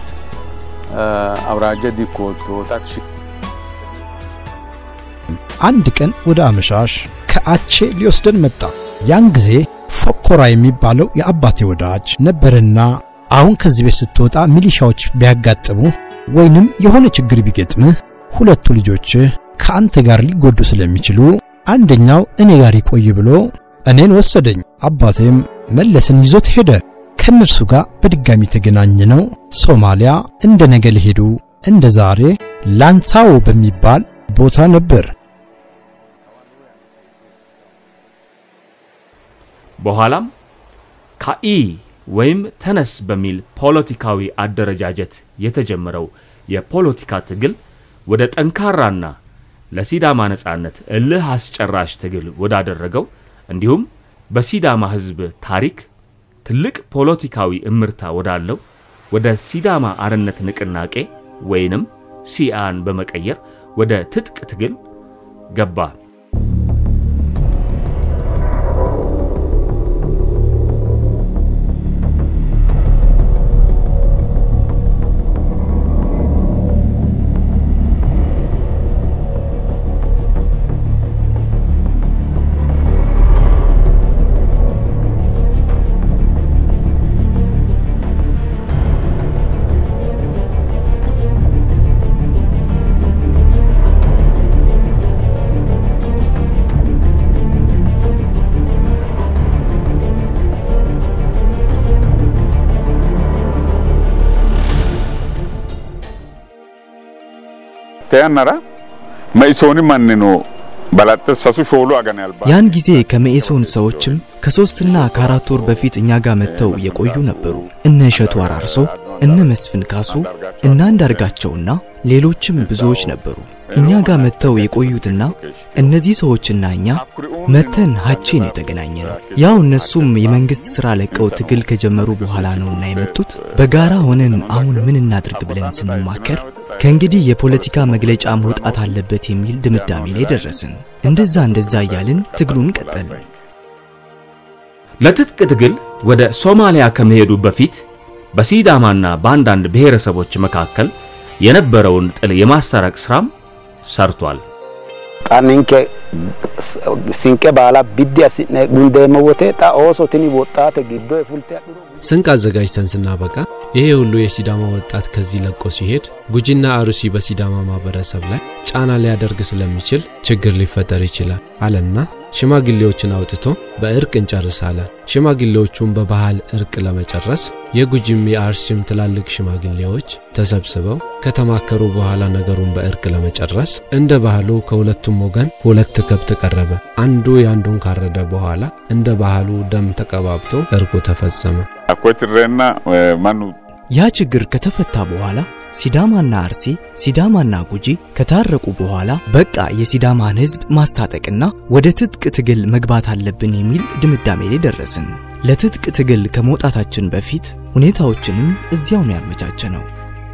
አውራጀ ዲኮቶ ታክሲ አንድ ቀን ወደ አመሻሽ ከአቼ ሊወስደን መጣ። ያን ጊዜ ፎኮራ የሚባለው የአባቴ ወዳጅ ነበርና አሁን ከዚህ ቤት ስትወጣ ሚሊሻዎች ቢያጋጥሙ ወይንም የሆነ ችግር ቢገጥምህ ሁለቱ ልጆች ከአንተ ጋር ሊጎዱ ስለሚችሉ አንደኛው እኔ ጋር ይቆይ ብሎ እኔን ወሰደኝ። አባቴም መለስን ይዞት ሄደ። ከነርሱ ጋር በድጋሚ ተገናኘነው። ሶማሊያ እንደ ነገ ሊሄዱ እንደ ዛሬ ላንሳው በሚባል ቦታ ነበር። በኋላም ካኢ ወይም ተነስ በሚል ፖለቲካዊ አደረጃጀት የተጀመረው የፖለቲካ ትግል ወደ ጠንካራና ለሲዳማ ነጻነት እልህ አስጨራሽ ትግል ወዳደረገው እንዲሁም በሲዳማ ህዝብ ታሪክ ትልቅ ፖለቲካዊ እምርታ ወዳለው ወደ ሲዳማ አርነት ንቅናቄ ወይንም ሲአን በመቀየር ወደ ትጥቅ ትግል ገባ። ተያነራ መኢሶኒ ማንኖ ባላተሳሱ ሾሎ አገናልባ ያን ጊዜ ከመኢሶን ሰዎችም ከሶስትና ከአራት ወር በፊት እኛ ጋር መተው የቆዩ ነበሩ። እነ እሸቱ አራርሶ፣ እነ መስፍን ካሱ፣ እና አንዳርጋቸውና ሌሎችም ብዙዎች ነበሩ። እኛ ጋር መተው የቆዩትና እነዚህ ሰዎችና እኛ መተን ሀቼን የተገናኘነው ያው እነሱም የመንግስት ስራ ለቀው ትግል ከጀመሩ በኋላ ነውና የመጡት። በጋራ ሆነን አሁን ምን እናድርግ ብለን ስንማከር ከእንግዲህ የፖለቲካ መግለጫ መውጣት አለበት የሚል ድምዳሜ ላይ ደረስን። እንደዛ እንደዛ ያልን ትግሉን ቀጠልን። ለትጥቅ ትግል ወደ ሶማሊያ ከመሄዱ በፊት በሲዳማና ባንዳንድ ብሔረሰቦች መካከል የነበረውን ጥል የማሰረቅ ስራም ሰርቷል። ቃንንከ ሲንከ ባላ ቢዲያስ ጉንደ መወቴ ጣኦሶትኒ ወጣተ ግዶ ፉልተ ስንቅ አዘጋጅተን ስናበቃ ይሄ ሁሉ የሲዳማ ወጣት ከዚህ ለቆ ሲሄድ ጉጂና አሩሲ በሲዳማ ማህበረሰብ ላይ ጫና ሊያደርግ ስለሚችል ችግር ሊፈጠር ይችላል አለና ሽማግሌዎችን አውጥቶ በእርቅ እንጨርሳለ። ሽማግሌዎቹን በባህል እርቅ ለመጨረስ የጉጂም የአርሲም ትላልቅ ሽማግሌዎች ተሰብስበው ከተማከሩ በኋላ ነገሩን በእርቅ ለመጨረስ እንደ ባህሉ ከሁለቱም ወገን ሁለት ከብት ቀረበ። አንዱ ያንዱን ካረደ በኋላ እንደ ባህሉ ደም ተቀባብቶ እርቁ ተፈጸመ። አቆጥረና ማኑ ያ ችግር ከተፈታ በኋላ ሲዳማና አርሲ ሲዳማና ጉጂ ከታረቁ በኋላ በቃ የሲዳማን ህዝብ ማስታጠቅና ወደ ትጥቅ ትግል መግባት አለብን የሚል ድምዳሜ ላይ ደረስን። ለትጥቅ ትግል ከመውጣታችን በፊት ሁኔታዎችንም እዚያው ነው ያመቻቸነው።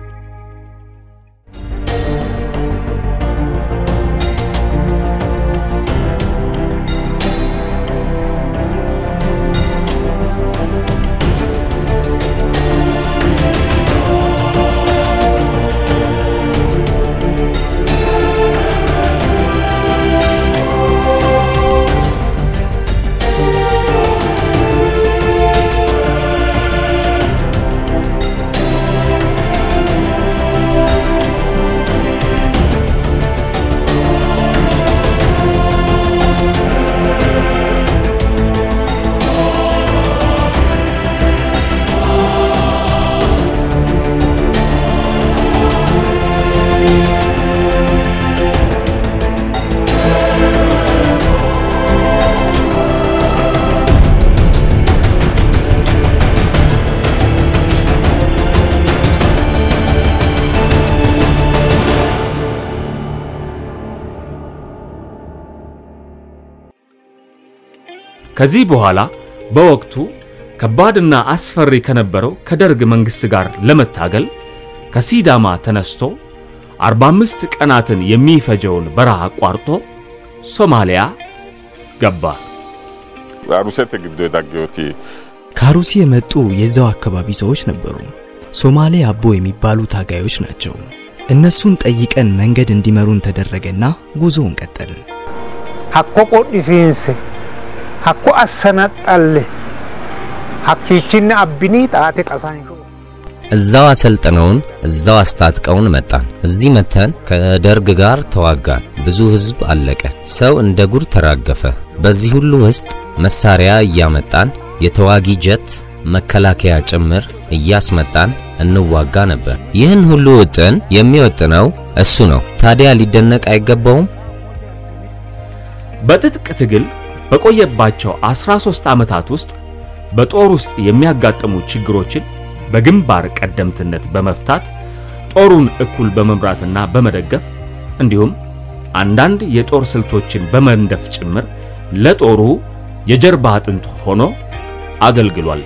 ከዚህ በኋላ በወቅቱ ከባድና አስፈሪ ከነበረው ከደርግ መንግስት ጋር ለመታገል ከሲዳማ ተነስቶ አርባ አምስት ቀናትን የሚፈጀውን በረሃ አቋርጦ ሶማሊያ ገባ። አሩሴት ግዶ የታገዩት ከአሩሲ የመጡ የዛው አካባቢ ሰዎች ነበሩ። ሶማሌ አቦ የሚባሉ ታጋዮች ናቸው። እነሱን ጠይቀን መንገድ እንዲመሩን ተደረገና ጉዞውን ቀጠልን። ሀኮ ቆዲሲንስ ሀኮ አሰናጣል ሀኪችን አብኒ ጣቴ ቀሳንሾ እዛው አሰልጥነውን እዛው አስታጥቀውን መጣን። እዚህ መተን ከደርግ ጋር ተዋጋን። ብዙ ህዝብ አለቀ። ሰው እንደ ጉድ ተራገፈ። በዚህ ሁሉ ውስጥ መሳሪያ እያመጣን የተዋጊ ጀት መከላከያ ጭምር እያስመጣን እንዋጋ ነበር። ይህን ሁሉ ወጥን የሚወጥነው እሱ ነው። ታዲያ ሊደነቅ አይገባውም? በትጥቅ ትግል በቆየባቸው አስራ ሶስት ዓመታት ውስጥ በጦር ውስጥ የሚያጋጥሙ ችግሮችን በግንባር ቀደምትነት በመፍታት ጦሩን እኩል በመምራትና በመደገፍ እንዲሁም አንዳንድ የጦር ስልቶችን በመንደፍ ጭምር ለጦሩ የጀርባ አጥንት ሆኖ አገልግሏል።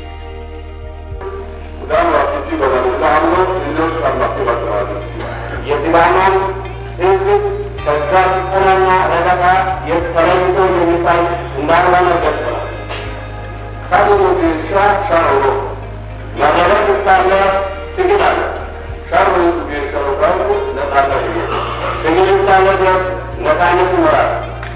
የሲዳማን ህዝብ ከዛ ጭቆናና ረገጣ የተለይቶ የሚታይ እንዳልሆነ ገልጸዋል። ታዲያ ቢሻ ሻሮ ያለለት ስታለ ሲግዳል ሻሮ ቢሻው ባሉ ለታለ ሲግዳል ስታለ ድረስ ነፃነት ይኖራል።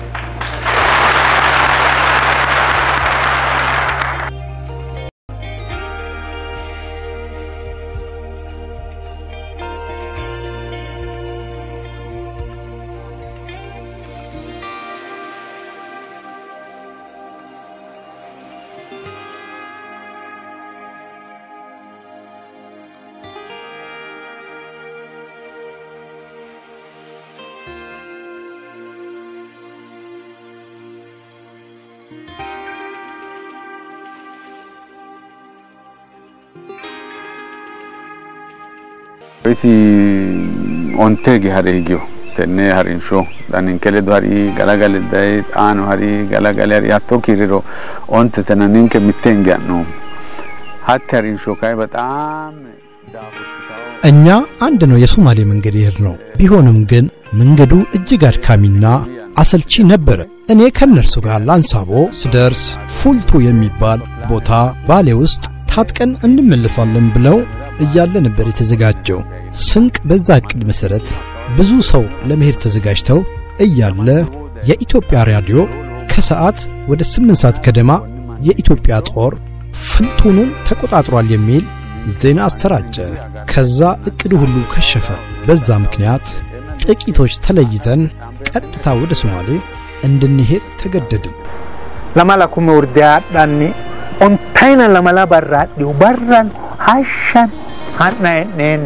Isi ontegi harigyo tenne harinsho danin kele dwari galagale dai anu hari galagale hari atto kiriro onte tenaninke mittengi anno hatta harinsho kai በጣም እኛ አንድ ነው የሶማሌ መንገድ ይሄድ ነው። ቢሆንም ግን መንገዱ እጅግ አድካሚና አሰልቺ ነበር። እኔ ከነርሱ ጋር ላንሳቦ ስደርስ ፉልቱ የሚባል ቦታ ባሌ ውስጥ ታጥቀን እንመለሳለን ብለው እያለ ነበር የተዘጋጀው። ስንቅ በዛ ቅድ መሰረት ብዙ ሰው ለመሄድ ተዘጋጅተው እያለ የኢትዮጵያ ራዲዮ ከሰዓት ወደ ስምንት ሰዓት ከደማ የኢትዮጵያ ጦር ፍልቱንን ተቆጣጥሯል የሚል ዜና አሰራጨ። ከዛ እቅዱ ሁሉ ከሸፈ። በዛ ምክንያት ጥቂቶች ተለይተን ቀጥታ ወደ ሶማሌ እንድንሄድ ተገደድን። ለማላኩም ወርዳዳኒ ኦንታይና ለማላ ባራዲው ባራን አሻን አናነን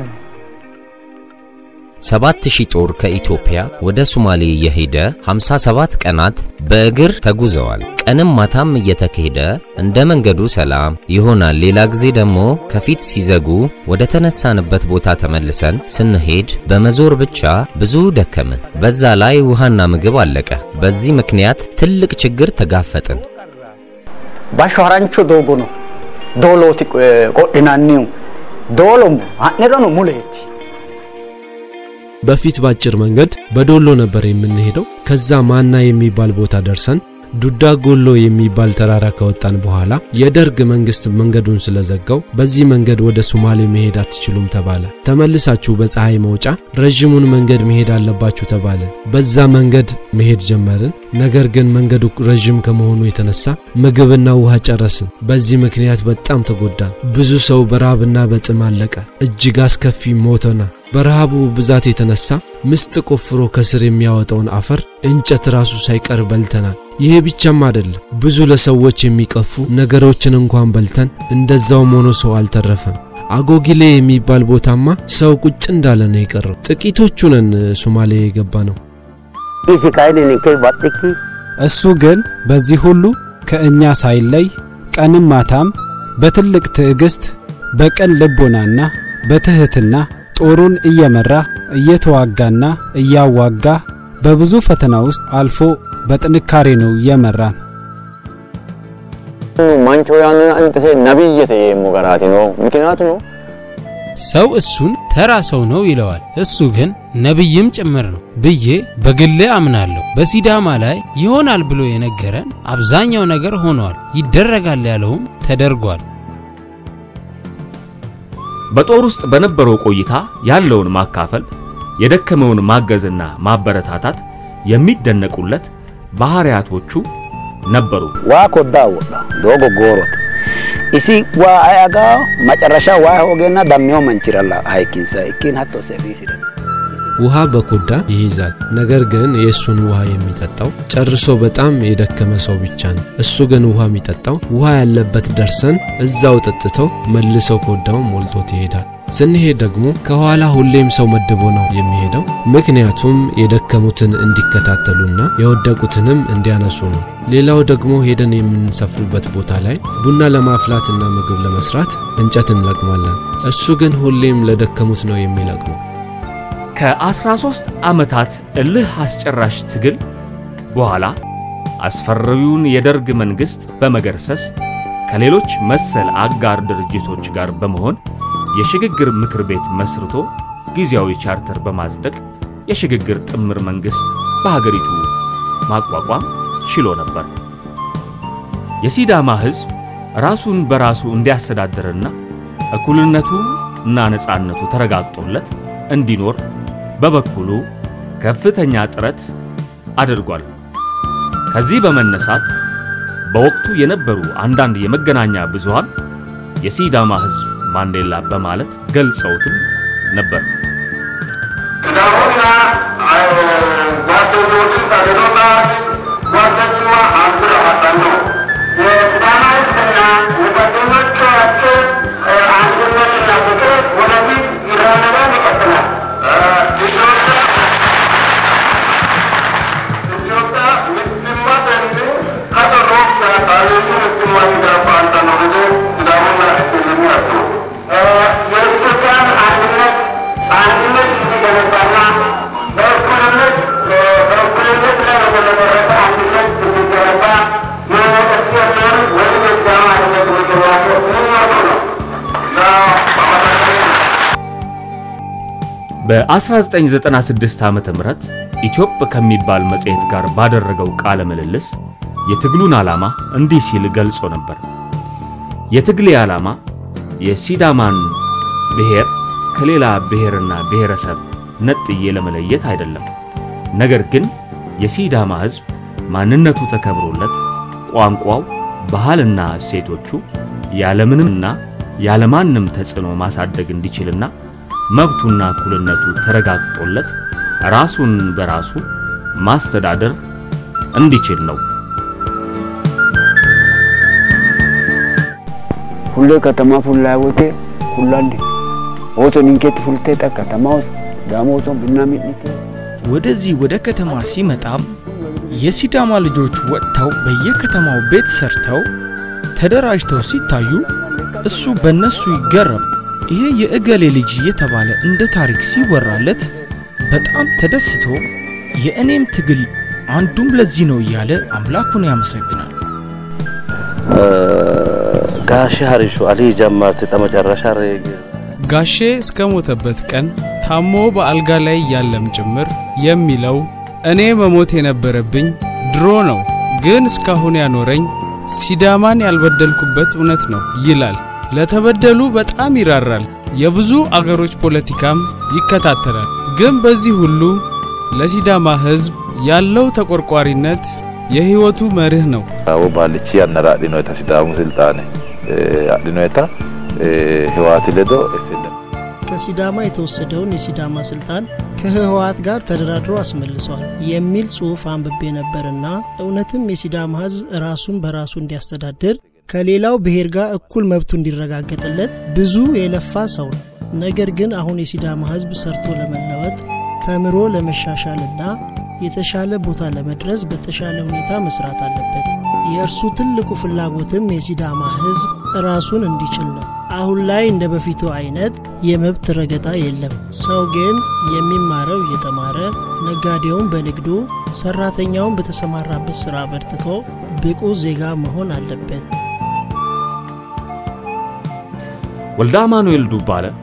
ሰባት ሺህ ጦር ከኢትዮጵያ ወደ ሶማሌ የሄደ ሃምሳ ሰባት ቀናት በእግር ተጉዘዋል። ቀንም ማታም እየተከሄደ እንደ መንገዱ ሰላም ይሆናል። ሌላ ጊዜ ደግሞ ከፊት ሲዘጉ ወደ ተነሳንበት ቦታ ተመልሰን ስንሄድ በመዞር ብቻ ብዙ ደከመን። በዛ ላይ ውሃና ምግብ አለቀ። በዚህ ምክንያት ትልቅ ችግር ተጋፈጥን። ባሽራንቾ ዶጎ ነው ዶሎቲ ቆዲናኒው ዶሎም አነረኑ ሙሌቲ በፊት ባጭር መንገድ በዶሎ ነበር የምንሄደው። ከዛ ማና የሚባል ቦታ ደርሰን ዱዳ ጎሎ የሚባል ተራራ ከወጣን በኋላ የደርግ መንግስት መንገዱን ስለዘጋው በዚህ መንገድ ወደ ሶማሌ መሄድ አትችሉም ተባለ። ተመልሳችሁ በፀሐይ መውጫ ረጅሙን መንገድ መሄድ አለባችሁ ተባለ። በዛ መንገድ መሄድ ጀመርን። ነገር ግን መንገዱ ረጅም ከመሆኑ የተነሳ ምግብና ውሃ ጨረስን። በዚህ ምክንያት በጣም ተጎዳን። ብዙ ሰው በራብና በጥም አለቀ። እጅግ አስከፊ ሞተና በረሃቡ ብዛት የተነሳ ምስጥ ቆፍሮ ከስር የሚያወጣውን አፈር እንጨት ራሱ ሳይቀር በልተናል። ይሄ ብቻም አይደለም፣ ብዙ ለሰዎች የሚቀፉ ነገሮችን እንኳን በልተን እንደዛው ሞኖ ሰው አልተረፈም። አጎጊሌ የሚባል ቦታማ ሰው ቁጭ እንዳለ ነው የቀረው። ጥቂቶቹ ነን ሶማሌ የገባ ነው። እሱ ግን በዚህ ሁሉ ከእኛ ሳይለይ ቀንም ማታም በትልቅ ትዕግስት በቀን ልቦናና በትህትና ጦሩን እየመራ እየተዋጋና እያዋጋ በብዙ ፈተና ውስጥ አልፎ በጥንካሬ ነው የመራን። ማንቾ ያን አንተሰ ነብይተ የሞገራቲ ነው ምክንያቱ ነው ሰው እሱን ተራ ሰው ነው ይለዋል። እሱ ግን ነብይም ጭምር ነው ብዬ በግሌ አምናለሁ። በሲዳማ ላይ ይሆናል ብሎ የነገረን አብዛኛው ነገር ሆኗል፣ ይደረጋል ያለውም ተደርጓል። በጦር ውስጥ በነበረው ቆይታ ያለውን ማካፈል፣ የደከመውን ማገዝና ማበረታታት የሚደነቁለት ባህሪያቶቹ ነበሩ። ዋኮዳው ዶጎ ጎሮት እሲ ዋ አያጋ መጨረሻ ዋ ሆገና ዳሚው መንችራላ አይኪንሳ እኪን ሀቶ ሰፊሲ ውሃ በኮዳ ይይዛል። ነገር ግን የሱን ውሃ የሚጠጣው ጨርሶ በጣም የደከመ ሰው ብቻ ነው። እሱ ግን ውሃ የሚጠጣው ውሃ ያለበት ደርሰን እዛው ጠጥተው መልሰው ኮዳው ሞልቶት ይሄዳል። ስንሄድ ደግሞ ከኋላ ሁሌም ሰው መድቦ ነው የሚሄደው። ምክንያቱም የደከሙትን እንዲከታተሉና የወደቁትንም እንዲያነሱ ነው። ሌላው ደግሞ ሄደን የምንሰፍርበት ቦታ ላይ ቡና ለማፍላትና ምግብ ለመስራት እንጨት እንለቅማለን። እሱ ግን ሁሌም ለደከሙት ነው የሚለቅመው። ከ13 ዓመታት እልህ አስጨራሽ ትግል በኋላ አስፈሪውን የደርግ መንግስት በመገርሰስ ከሌሎች መሰል አጋር ድርጅቶች ጋር በመሆን የሽግግር ምክር ቤት መስርቶ ጊዜያዊ ቻርተር በማጽደቅ የሽግግር ጥምር መንግስት በሀገሪቱ ማቋቋም ችሎ ነበር። የሲዳማ ህዝብ ራሱን በራሱ እንዲያስተዳድርና እኩልነቱ እና ነጻነቱ ተረጋግጦለት እንዲኖር በበኩሉ ከፍተኛ ጥረት አድርጓል። ከዚህ በመነሳት በወቅቱ የነበሩ አንዳንድ የመገናኛ ብዙሃን የሲዳማ ህዝብ ማንዴላ በማለት ገልጸውትም ነበር። ሲዳሞና ጓደኞቹ ታደሎና ጓደኛዋ አንብረ አጣኑ የሲዳማ ህዝብና የጓደኞቻቸው አንድነትና ፍቅር ወደፊት ይራመዳል፣ ይቀጥላል። ኢትዮጵያ ምትማት እንጂ ከጠሮፍ ያታዩ ምትማት ጋፋንታ ነው እንጂ ሲዳሞና ህዝብ የኢትዮጵያን አንድነት አንድነት እንዲገነባና በእኩልነት በእኩልነት ላይ በተመሰረተ አንድነት እንዲገነባ የመቀስቀስን ወይም የሲዳማ አንድነት መገባቸው ምኞቱ ነው። በ1996 ዓመተ ምህረት ኢትዮጵያ ከሚባል መጽሔት ጋር ባደረገው ቃለ ምልልስ የትግሉን ዓላማ እንዲህ ሲል ገልጾ ነበር። የትግሌ ዓላማ የሲዳማን ብሔር ከሌላ ብሔርና ብሔረሰብ ነጥዬ ለመለየት አይደለም። ነገር ግን የሲዳማ ህዝብ ማንነቱ ተከብሮለት ቋንቋው፣ ባህልና እሴቶቹ ያለምንምና ያለማንም ተጽዕኖ ማሳደግ እንዲችልና መብቱና እኩልነቱ ተረጋግጦለት ራሱን በራሱ ማስተዳደር እንዲችል ነው። ሁሌ ከተማ ፉላውቴ ሁላንዲ ኦቶ ንንኬት ፉልቴ ተከተማው ዳሞቶ ብናሚት ወደዚህ ወደ ከተማ ሲመጣም የሲዳማ ልጆች ወጥተው በየከተማው ቤት ሰርተው ተደራጅተው ሲታዩ እሱ በነሱ ይገረም። ይሄ የእገሌ ልጅ የተባለ እንደ ታሪክ ሲወራለት በጣም ተደስቶ የእኔም ትግል አንዱም ለዚህ ነው እያለ አምላኩን ያመሰግናል። ጋሼ ሀሪሹ አሊ ጀማርት ተመጨረሻ ረግ ጋሼ እስከሞተበት ቀን ታሞ በአልጋ ላይ ያለም ጭምር የሚለው እኔ መሞት የነበረብኝ ድሮ ነው፣ ግን እስካሁን ያኖረኝ ሲዳማን ያልበደልኩበት እውነት ነው ይላል። ለተበደሉ በጣም ይራራል። የብዙ አገሮች ፖለቲካም ይከታተላል። ግን በዚህ ሁሉ ለሲዳማ ህዝብ ያለው ተቆርቋሪነት የህይወቱ መርህ ነው። አው ባልቺ ያነራዲ ነው ተሲዳሙ ስልጣኔ አዲኖታ ህዋት ለዶ እሰለ ከሲዳማ የተወሰደውን የሲዳማ ስልጣን ከህዋት ጋር ተደራድሮ አስመልሷል የሚል ጽሑፍ አንብቤ ነበርና እውነትም የሲዳማ ህዝብ ራሱን በራሱ እንዲያስተዳድር ከሌላው ብሔር ጋር እኩል መብቱ እንዲረጋገጥለት ብዙ የለፋ ሰው ነው። ነገር ግን አሁን የሲዳማ ህዝብ ሰርቶ ለመለወጥ ተምሮ ለመሻሻልና የተሻለ ቦታ ለመድረስ በተሻለ ሁኔታ መስራት አለበት። የእርሱ ትልቁ ፍላጎትም የሲዳማ ህዝብ ራሱን እንዲችል ነው። አሁን ላይ እንደ በፊቱ አይነት የመብት ረገጣ የለም። ሰው ግን የሚማረው እየተማረ ነጋዴውን በንግዱ ሰራተኛውን በተሰማራበት ስራ በርትቶ ብቁ ዜጋ መሆን አለበት። ወልደ አማኑኤል ዱባለ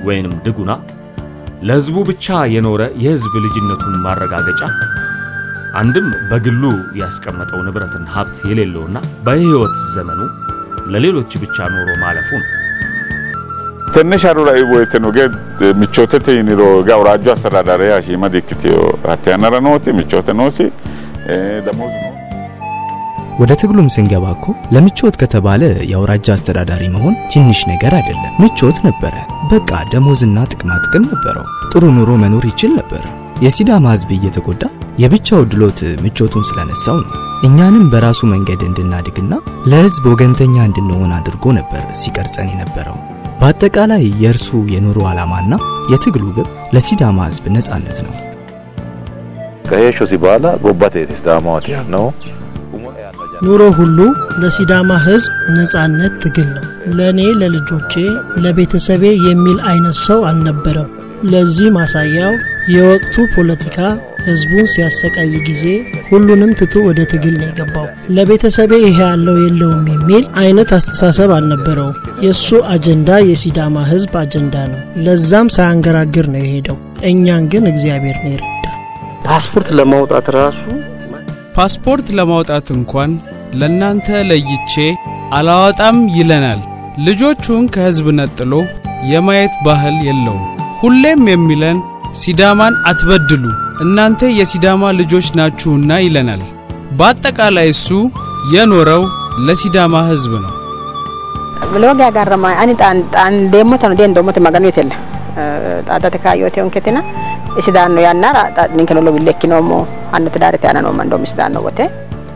ወይንም ድጉና ለህዝቡ ብቻ የኖረ የህዝብ ልጅነቱን ማረጋገጫ አንድም በግሉ ያስቀመጠው ንብረትን ሀብት የሌለውና በህይወት ዘመኑ ለሌሎች ብቻ ኖሮ ማለፉ ነው። ትንሽ አሩራይ ወይተኑ ገ ምቾተቴ ኒሮ ጋውራጆ አስተዳዳሪ ያሺ ማዲክቲዮ አትያነራ ኖቲ ምቾተ ኖሲ ደሞዝ ነው። ወደ ትግሉም ስንገባ እኮ ለምቾት ከተባለ የአውራጃ አስተዳዳሪ መሆን ትንሽ ነገር አይደለም። ምቾት ነበረ። በቃ ደሞዝና ጥቅማ ጥቅም ነበረው። ጥሩ ኑሮ መኖር ይችል ነበር። የሲዳማ ህዝብ እየተጎዳ የብቻው ድሎት ምቾቱን ስለነሳው ነው እኛንም በራሱ መንገድ እንድናድግና ለህዝብ ወገንተኛ እንድንሆን አድርጎ ነበር ሲቀርጸን የነበረው። በአጠቃላይ የእርሱ የኑሮ ዓላማና የትግሉ ግብ ለሲዳማ ህዝብ ነጻነት ነው። ከሄሾ ሲባላ ጎባቴ ሲዳማት ያለው ኑሮ ሁሉ ለሲዳማ ህዝብ ነጻነት ትግል ነው። ለኔ ለልጆቼ ለቤተሰቤ የሚል አይነት ሰው አልነበረም። ለዚህ ማሳያው የወቅቱ ፖለቲካ ህዝቡን ሲያሰቃይ ጊዜ ሁሉንም ትቶ ወደ ትግል ነው የገባው። ለቤተሰቤ ይሄ ያለው የለውም የሚል አይነት አስተሳሰብ አልነበረው። የሱ አጀንዳ የሲዳማ ህዝብ አጀንዳ ነው። ለዛም ሳያንገራግር ነው የሄደው። እኛን ግን እግዚአብሔር ነው ይረዳ። ፓስፖርት ለማውጣት ራሱ ፓስፖርት ለማውጣት እንኳን ለናንተ ለይቼ አላወጣም ይለናል። ልጆቹን ከህዝብ ነጥሎ የማየት ባህል የለው። ሁሌም የሚለን ሲዳማን አትበድሉ እናንተ የሲዳማ ልጆች ናችሁና ይለናል። በአጠቃላይ እሱ የኖረው ለሲዳማ ህዝብ ነው። ብሎግ ያጋረማ አኒ ጣን ጣን ደሞተ ነው ደን ደሞተ ማጋኑ ይተለ ጣጣተ ካዮቴ ወንከቴና ሲዳን ነው ያናራ ጣድን ከኖሎ ቢለኪኖሞ አንተ ዳርተ ያና ነው ማንዶ ምስዳን ነው ወቴ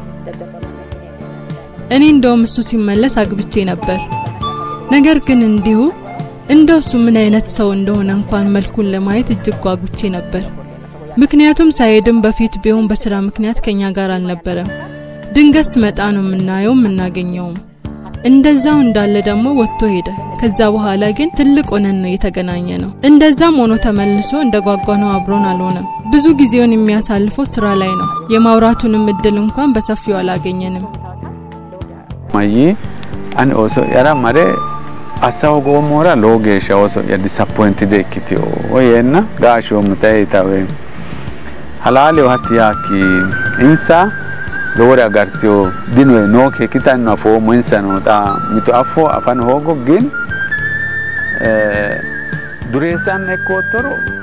እኔ እንደውም እሱ ሲመለስ አግብቼ ነበር። ነገር ግን እንዲሁ እንደሱ ምን አይነት ሰው እንደሆነ እንኳን መልኩን ለማየት እጅግ ጓጉቼ ነበር። ምክንያቱም ሳይድም በፊት ቢሆን በስራ ምክንያት ከኛ ጋር አልነበረም። ድንገት መጣ ነው ምናየው ምናገኘው። እንደዛው እንዳለ ደግሞ ወጥቶ ሄደ። ከዛ በኋላ ግን ትልቅ ሆነን ነው የተገናኘ ነው። እንደዛም ሆኖ ተመልሶ እንደጓጓነው አብሮን አልሆነም። ብዙ ጊዜውን የሚያሳልፈው ስራ ላይ ነው። የማውራቱንም እድል እንኳን በሰፊው አላገኘንም። ማይ አን ኦሶ ያራ ማሬ አሳው ጎሞራ ሎጌሻ ኦሶ ያ ዲስአፖይንትድ ኤክቲዮ ወየና ጋሾ ሙታይታዌ ሀላሌ ወሀቲያኪ ኢንሳ ሎራ ጋርቲዮ ዲኖ ኖኬ ኪታን ናፎ ሞንሰኖ ጣ ሚቶ አፎ አፋን ሆጎ ግን ዱሬሳን ነኮቶሮ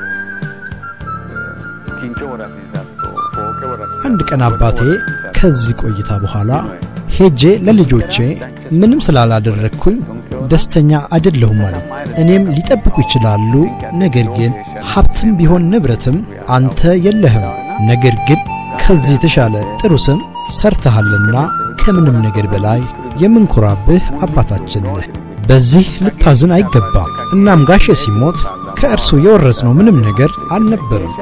ኪንቾ ወራሲሳቶ ፎቄ ወራሲ አንድ ቀን አባቴ ከዚህ ቆይታ በኋላ ሄጄ ለልጆቼ ምንም ስላላደረኩኝ ደስተኛ አይደለሁም ማለት እኔም ሊጠብቁ ይችላሉ። ነገር ግን ሀብትም ቢሆን ንብረትም አንተ የለህም። ነገር ግን ከዚህ ተሻለ ጥሩ ስም ሰርተሃልና ከምንም ነገር በላይ የምንኮራብህ አባታችን ነህ። በዚህ ልታዝን አይገባም። እናም ጋሼ ሲሞት ከእርሱ የወረስነው ምንም ነገር አልነበረም።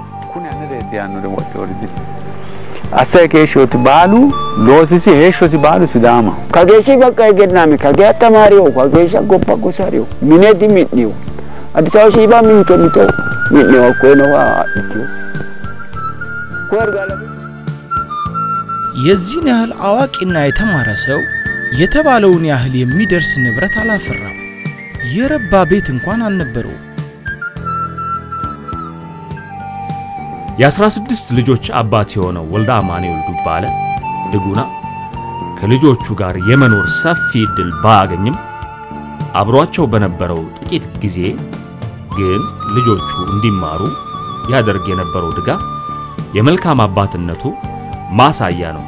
አሳይ ከሾት ባሉ ሎሲሲ ሄሾሲ ባሉ ሲዳማ ከገሺ በቃ ይገናሚ ከገያ ተማሪው ከገሻ ጎባ ጎሳሪው ሚኔዲ ሚኒው አዲስ አበባ ሲባ ሚንቶ ሚቶ ሚኒው ኮነዋ ኢትዮ ኮርጋለ የዚህን ያህል አዋቂና የተማረ ሰው የተባለውን ያህል የሚደርስ ንብረት አላፈራም። የረባ ቤት እንኳን አልነበረው። የ16 ልጆች አባት የሆነው ወልዳ አማኑኤል ዱባለ ድጉና ከልጆቹ ጋር የመኖር ሰፊ እድል ባያገኝም አብሯቸው በነበረው ጥቂት ጊዜ ግን ልጆቹ እንዲማሩ ያደርግ የነበረው ድጋፍ የመልካም አባትነቱ ማሳያ ነው።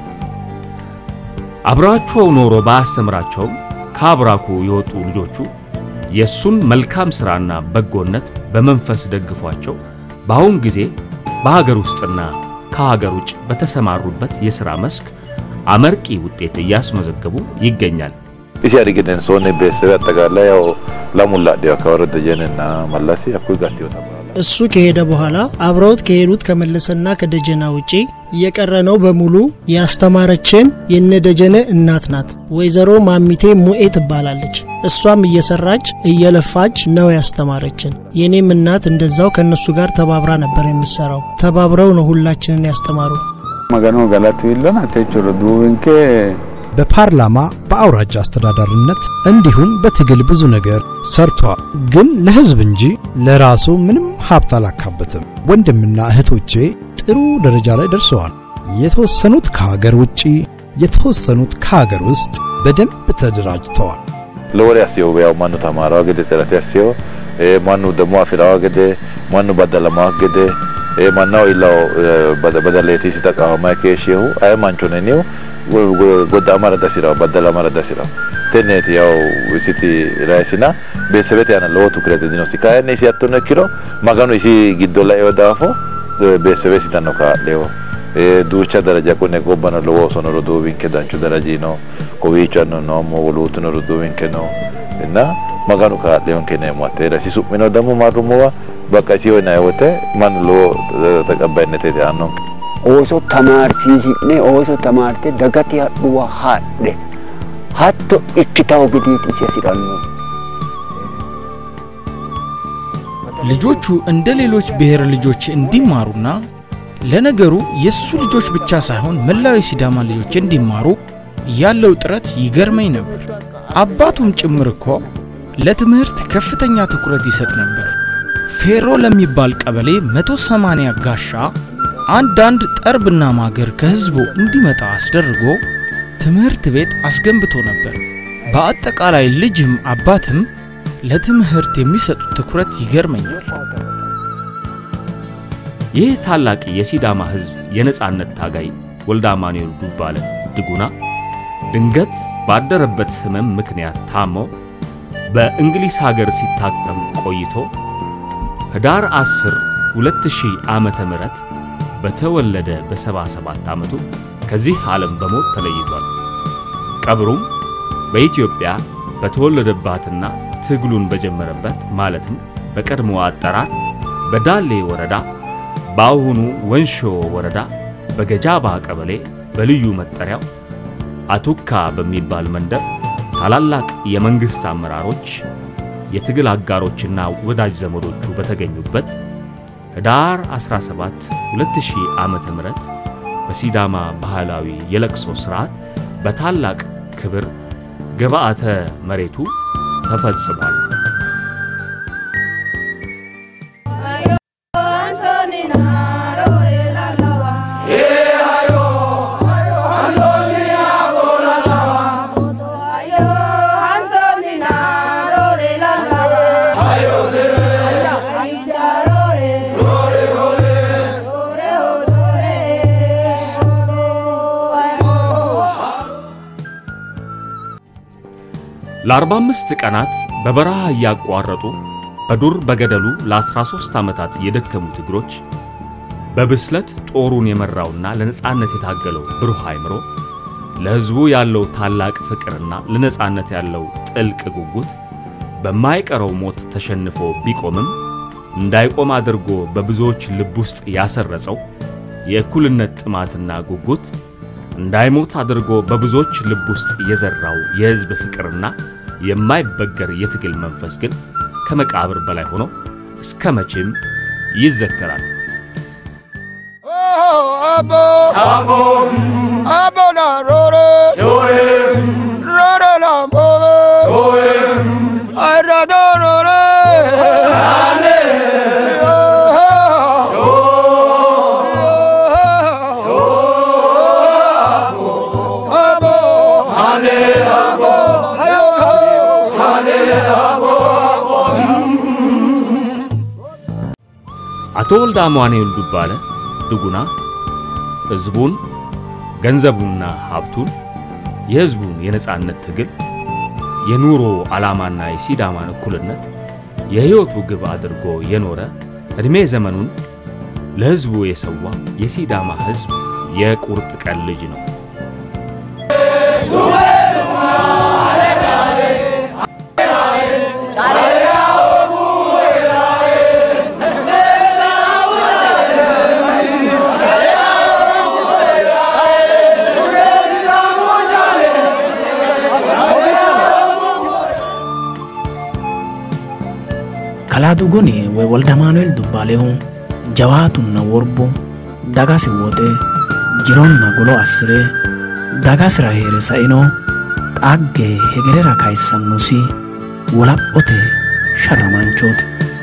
አብራቸው ኖሮ ባስተምራቸው ካብራኩ የወጡ ልጆቹ የሱን መልካም ስራና በጎነት በመንፈስ ደግፏቸው ባሁን ጊዜ በሀገር ውስጥና ከሀገር ውጭ በተሰማሩበት የሥራ መስክ አመርቂ ውጤት ያስመዘገቡ ይገኛል። ኢሲያሪገን ሶኔ በሰበ ተጋላ ያው ለሙላዲ አካወረደ ጀነና መላሲ አኩይ ጋቲዮ ተባለ። እሱ ከሄደ በኋላ አብሮት ከሄዱት ከመለሰና ከደጀና ውጪ የቀረነው በሙሉ ያስተማረችን የነደጀነ እናት ናት። ወይዘሮ ማሚቴ ሙኤ ትባላለች። እሷም እየሰራች እየለፋች ነው ያስተማረችን። የኔም እናት እንደዛው ከነሱ ጋር ተባብራ ነበር የሚሰራው። ተባብረው ነው ሁላችንን ያስተማሩ። ማጋኖ ጋላቱ ይለና ተቾሮ ዱንከ በፓርላማ በአውራጃ አስተዳዳሪነት እንዲሁም በትግል ብዙ ነገር ሰርቷል። ግን ለህዝብ እንጂ ለራሱ ምንም ሀብት አላካበተም። ወንድምና እህቶቼ ጥሩ ደረጃ ላይ ደርሰዋል። የተወሰኑት ከሀገር ውጪ፣ የተወሰኑት ከሀገር ውስጥ በደንብ ተደራጅተዋል። ለወሬ ያስየው ያው ማኑ ተማራው ገደ ተራተ ያስየው ማኑ ደሞ አፍራው ገደ ማኑ በደለማ ገደ ማናው ኢላው በደለቲ ሲተቃማ ከሽው አይ ማንቾ ነኔው ጎዳ አማራ ደሲራ በደላ አማራ ደሲራ ተኔት ያው ሲቲ ራይሲና በሰበት ያና ለወቱ ክሬት ዲኖሲካ ነሲ ያተነ ኪሎ ማጋኑ ሲ ጊዶላ ይወዳፎ በሰበት ሲታኖካ ሌው ዱቻ ደረጃ ኮኔ ጎባና ለወ ሶኖሮ ዶቢን ከዳንቹ ደረጃ ነው ኮዊቻ ነው ነው ሞሉት ነው ዶቢን ከኖ እና ማጋኑ ካ ሌውን ከኔ ሞቴራ ሲሱ ምኖ ደሞ ማሩሞዋ በቃ ሲሆን አይወተ ማን ሎ ተቀባይነት ያለው ኦሶ ተማርሲሲኔ ኦሶ ተማርቴ ደጋት ያዱዋ ሃደ ሀቶ እክታው ግዲት ሲያሲራሉ ልጆቹ እንደ ሌሎች ብሔር ልጆች እንዲማሩና ለነገሩ የሱ ልጆች ብቻ ሳይሆን መላው የሲዳማ ልጆች እንዲማሩ ያለው ጥረት ይገርመኝ ነበር። አባቱም ጭምር እኮ ለትምህርት ከፍተኛ ትኩረት ይሰጥ ነበር። ፌሮ ለሚባል ቀበሌ መቶ ሰማንያ ጋሻ አንዳንድ ጠርብና ማገር ከህዝቡ እንዲመጣ አስደርጎ ትምህርት ቤት አስገንብቶ ነበር። በአጠቃላይ ልጅም አባትም ለትምህርት የሚሰጡት ትኩረት ይገርመኛል። ይህ ታላቅ የሲዳማ ህዝብ የነጻነት ታጋይ ወልደ አማኑኤል ዱባለ ድጉና ድንገት ባደረበት ህመም ምክንያት ታሞ በእንግሊዝ ሀገር ሲታከም ቆይቶ ህዳር አስር ሁለት ሺህ ዓመተ ምህረት በተወለደ በሰባ ሰባት ዓመቱ ከዚህ ዓለም በሞት ተለይቷል። ቀብሩም በኢትዮጵያ በተወለደባትና ትግሉን በጀመረበት ማለትም በቀድሞ አጠራር በዳሌ ወረዳ በአሁኑ ወንሾ ወረዳ በገጃባ ቀበሌ በልዩ መጠሪያው አቱካ በሚባል መንደር ታላላቅ የመንግስት አመራሮች የትግል አጋሮችና ወዳጅ ዘመዶቹ በተገኙበት ህዳር አስራ ሰባት ሁለት ሺህ ዓመተ ምህረት በሲዳማ ባህላዊ የለቅሶ ሥርዓት በታላቅ ክብር ገባአተ መሬቱ ተፈጽሟል። ለአርባ አምስት ቀናት በበረሃ ያቋረጡ በዱር በገደሉ ለ13 ዓመታት የደከሙት እግሮች በብስለት ጦሩን የመራውና ለነጻነት የታገለው ብሩህ አይምሮ ለህዝቡ ያለው ታላቅ ፍቅርና ለነጻነት ያለው ጥልቅ ጉጉት በማይቀረው ሞት ተሸንፎ ቢቆምም እንዳይቆም አድርጎ በብዙዎች ልብ ውስጥ ያሰረጸው የእኩልነት ጥማትና ጉጉት እንዳይሞት አድርጎ በብዙዎች ልብ ውስጥ የዘራው የህዝብ ፍቅርና የማይበገር የትግል መንፈስ ግን ከመቃብር በላይ ሆኖ እስከ መቼም ይዘከራል። አቦ አቦ አቦ ና ሮሬ ሮሬ ሮሬ ና ቦቤ ቦቤ አይራዶ ሮሬ አኔ አቶ ወልደ አማኑኤል ዱባለ ድጉና ህዝቡን ገንዘቡንና ሀብቱን የህዝቡን የነጻነት ትግል የኑሮ ዓላማና የሲዳማን እኩልነት የህይወቱ ግብ አድርጎ የኖረ እድሜ ዘመኑን ለህዝቡ የሰዋ የሲዳማ ህዝብ የቁርጥ ቀን ልጅ ነው። Kaladugoni we Walde Amannuel Dubbalehu jawatunna worbo dagasi wote jironna golo asire dagasira heere saino xagge hegerera kayssannosi walaqqote sharramanchooti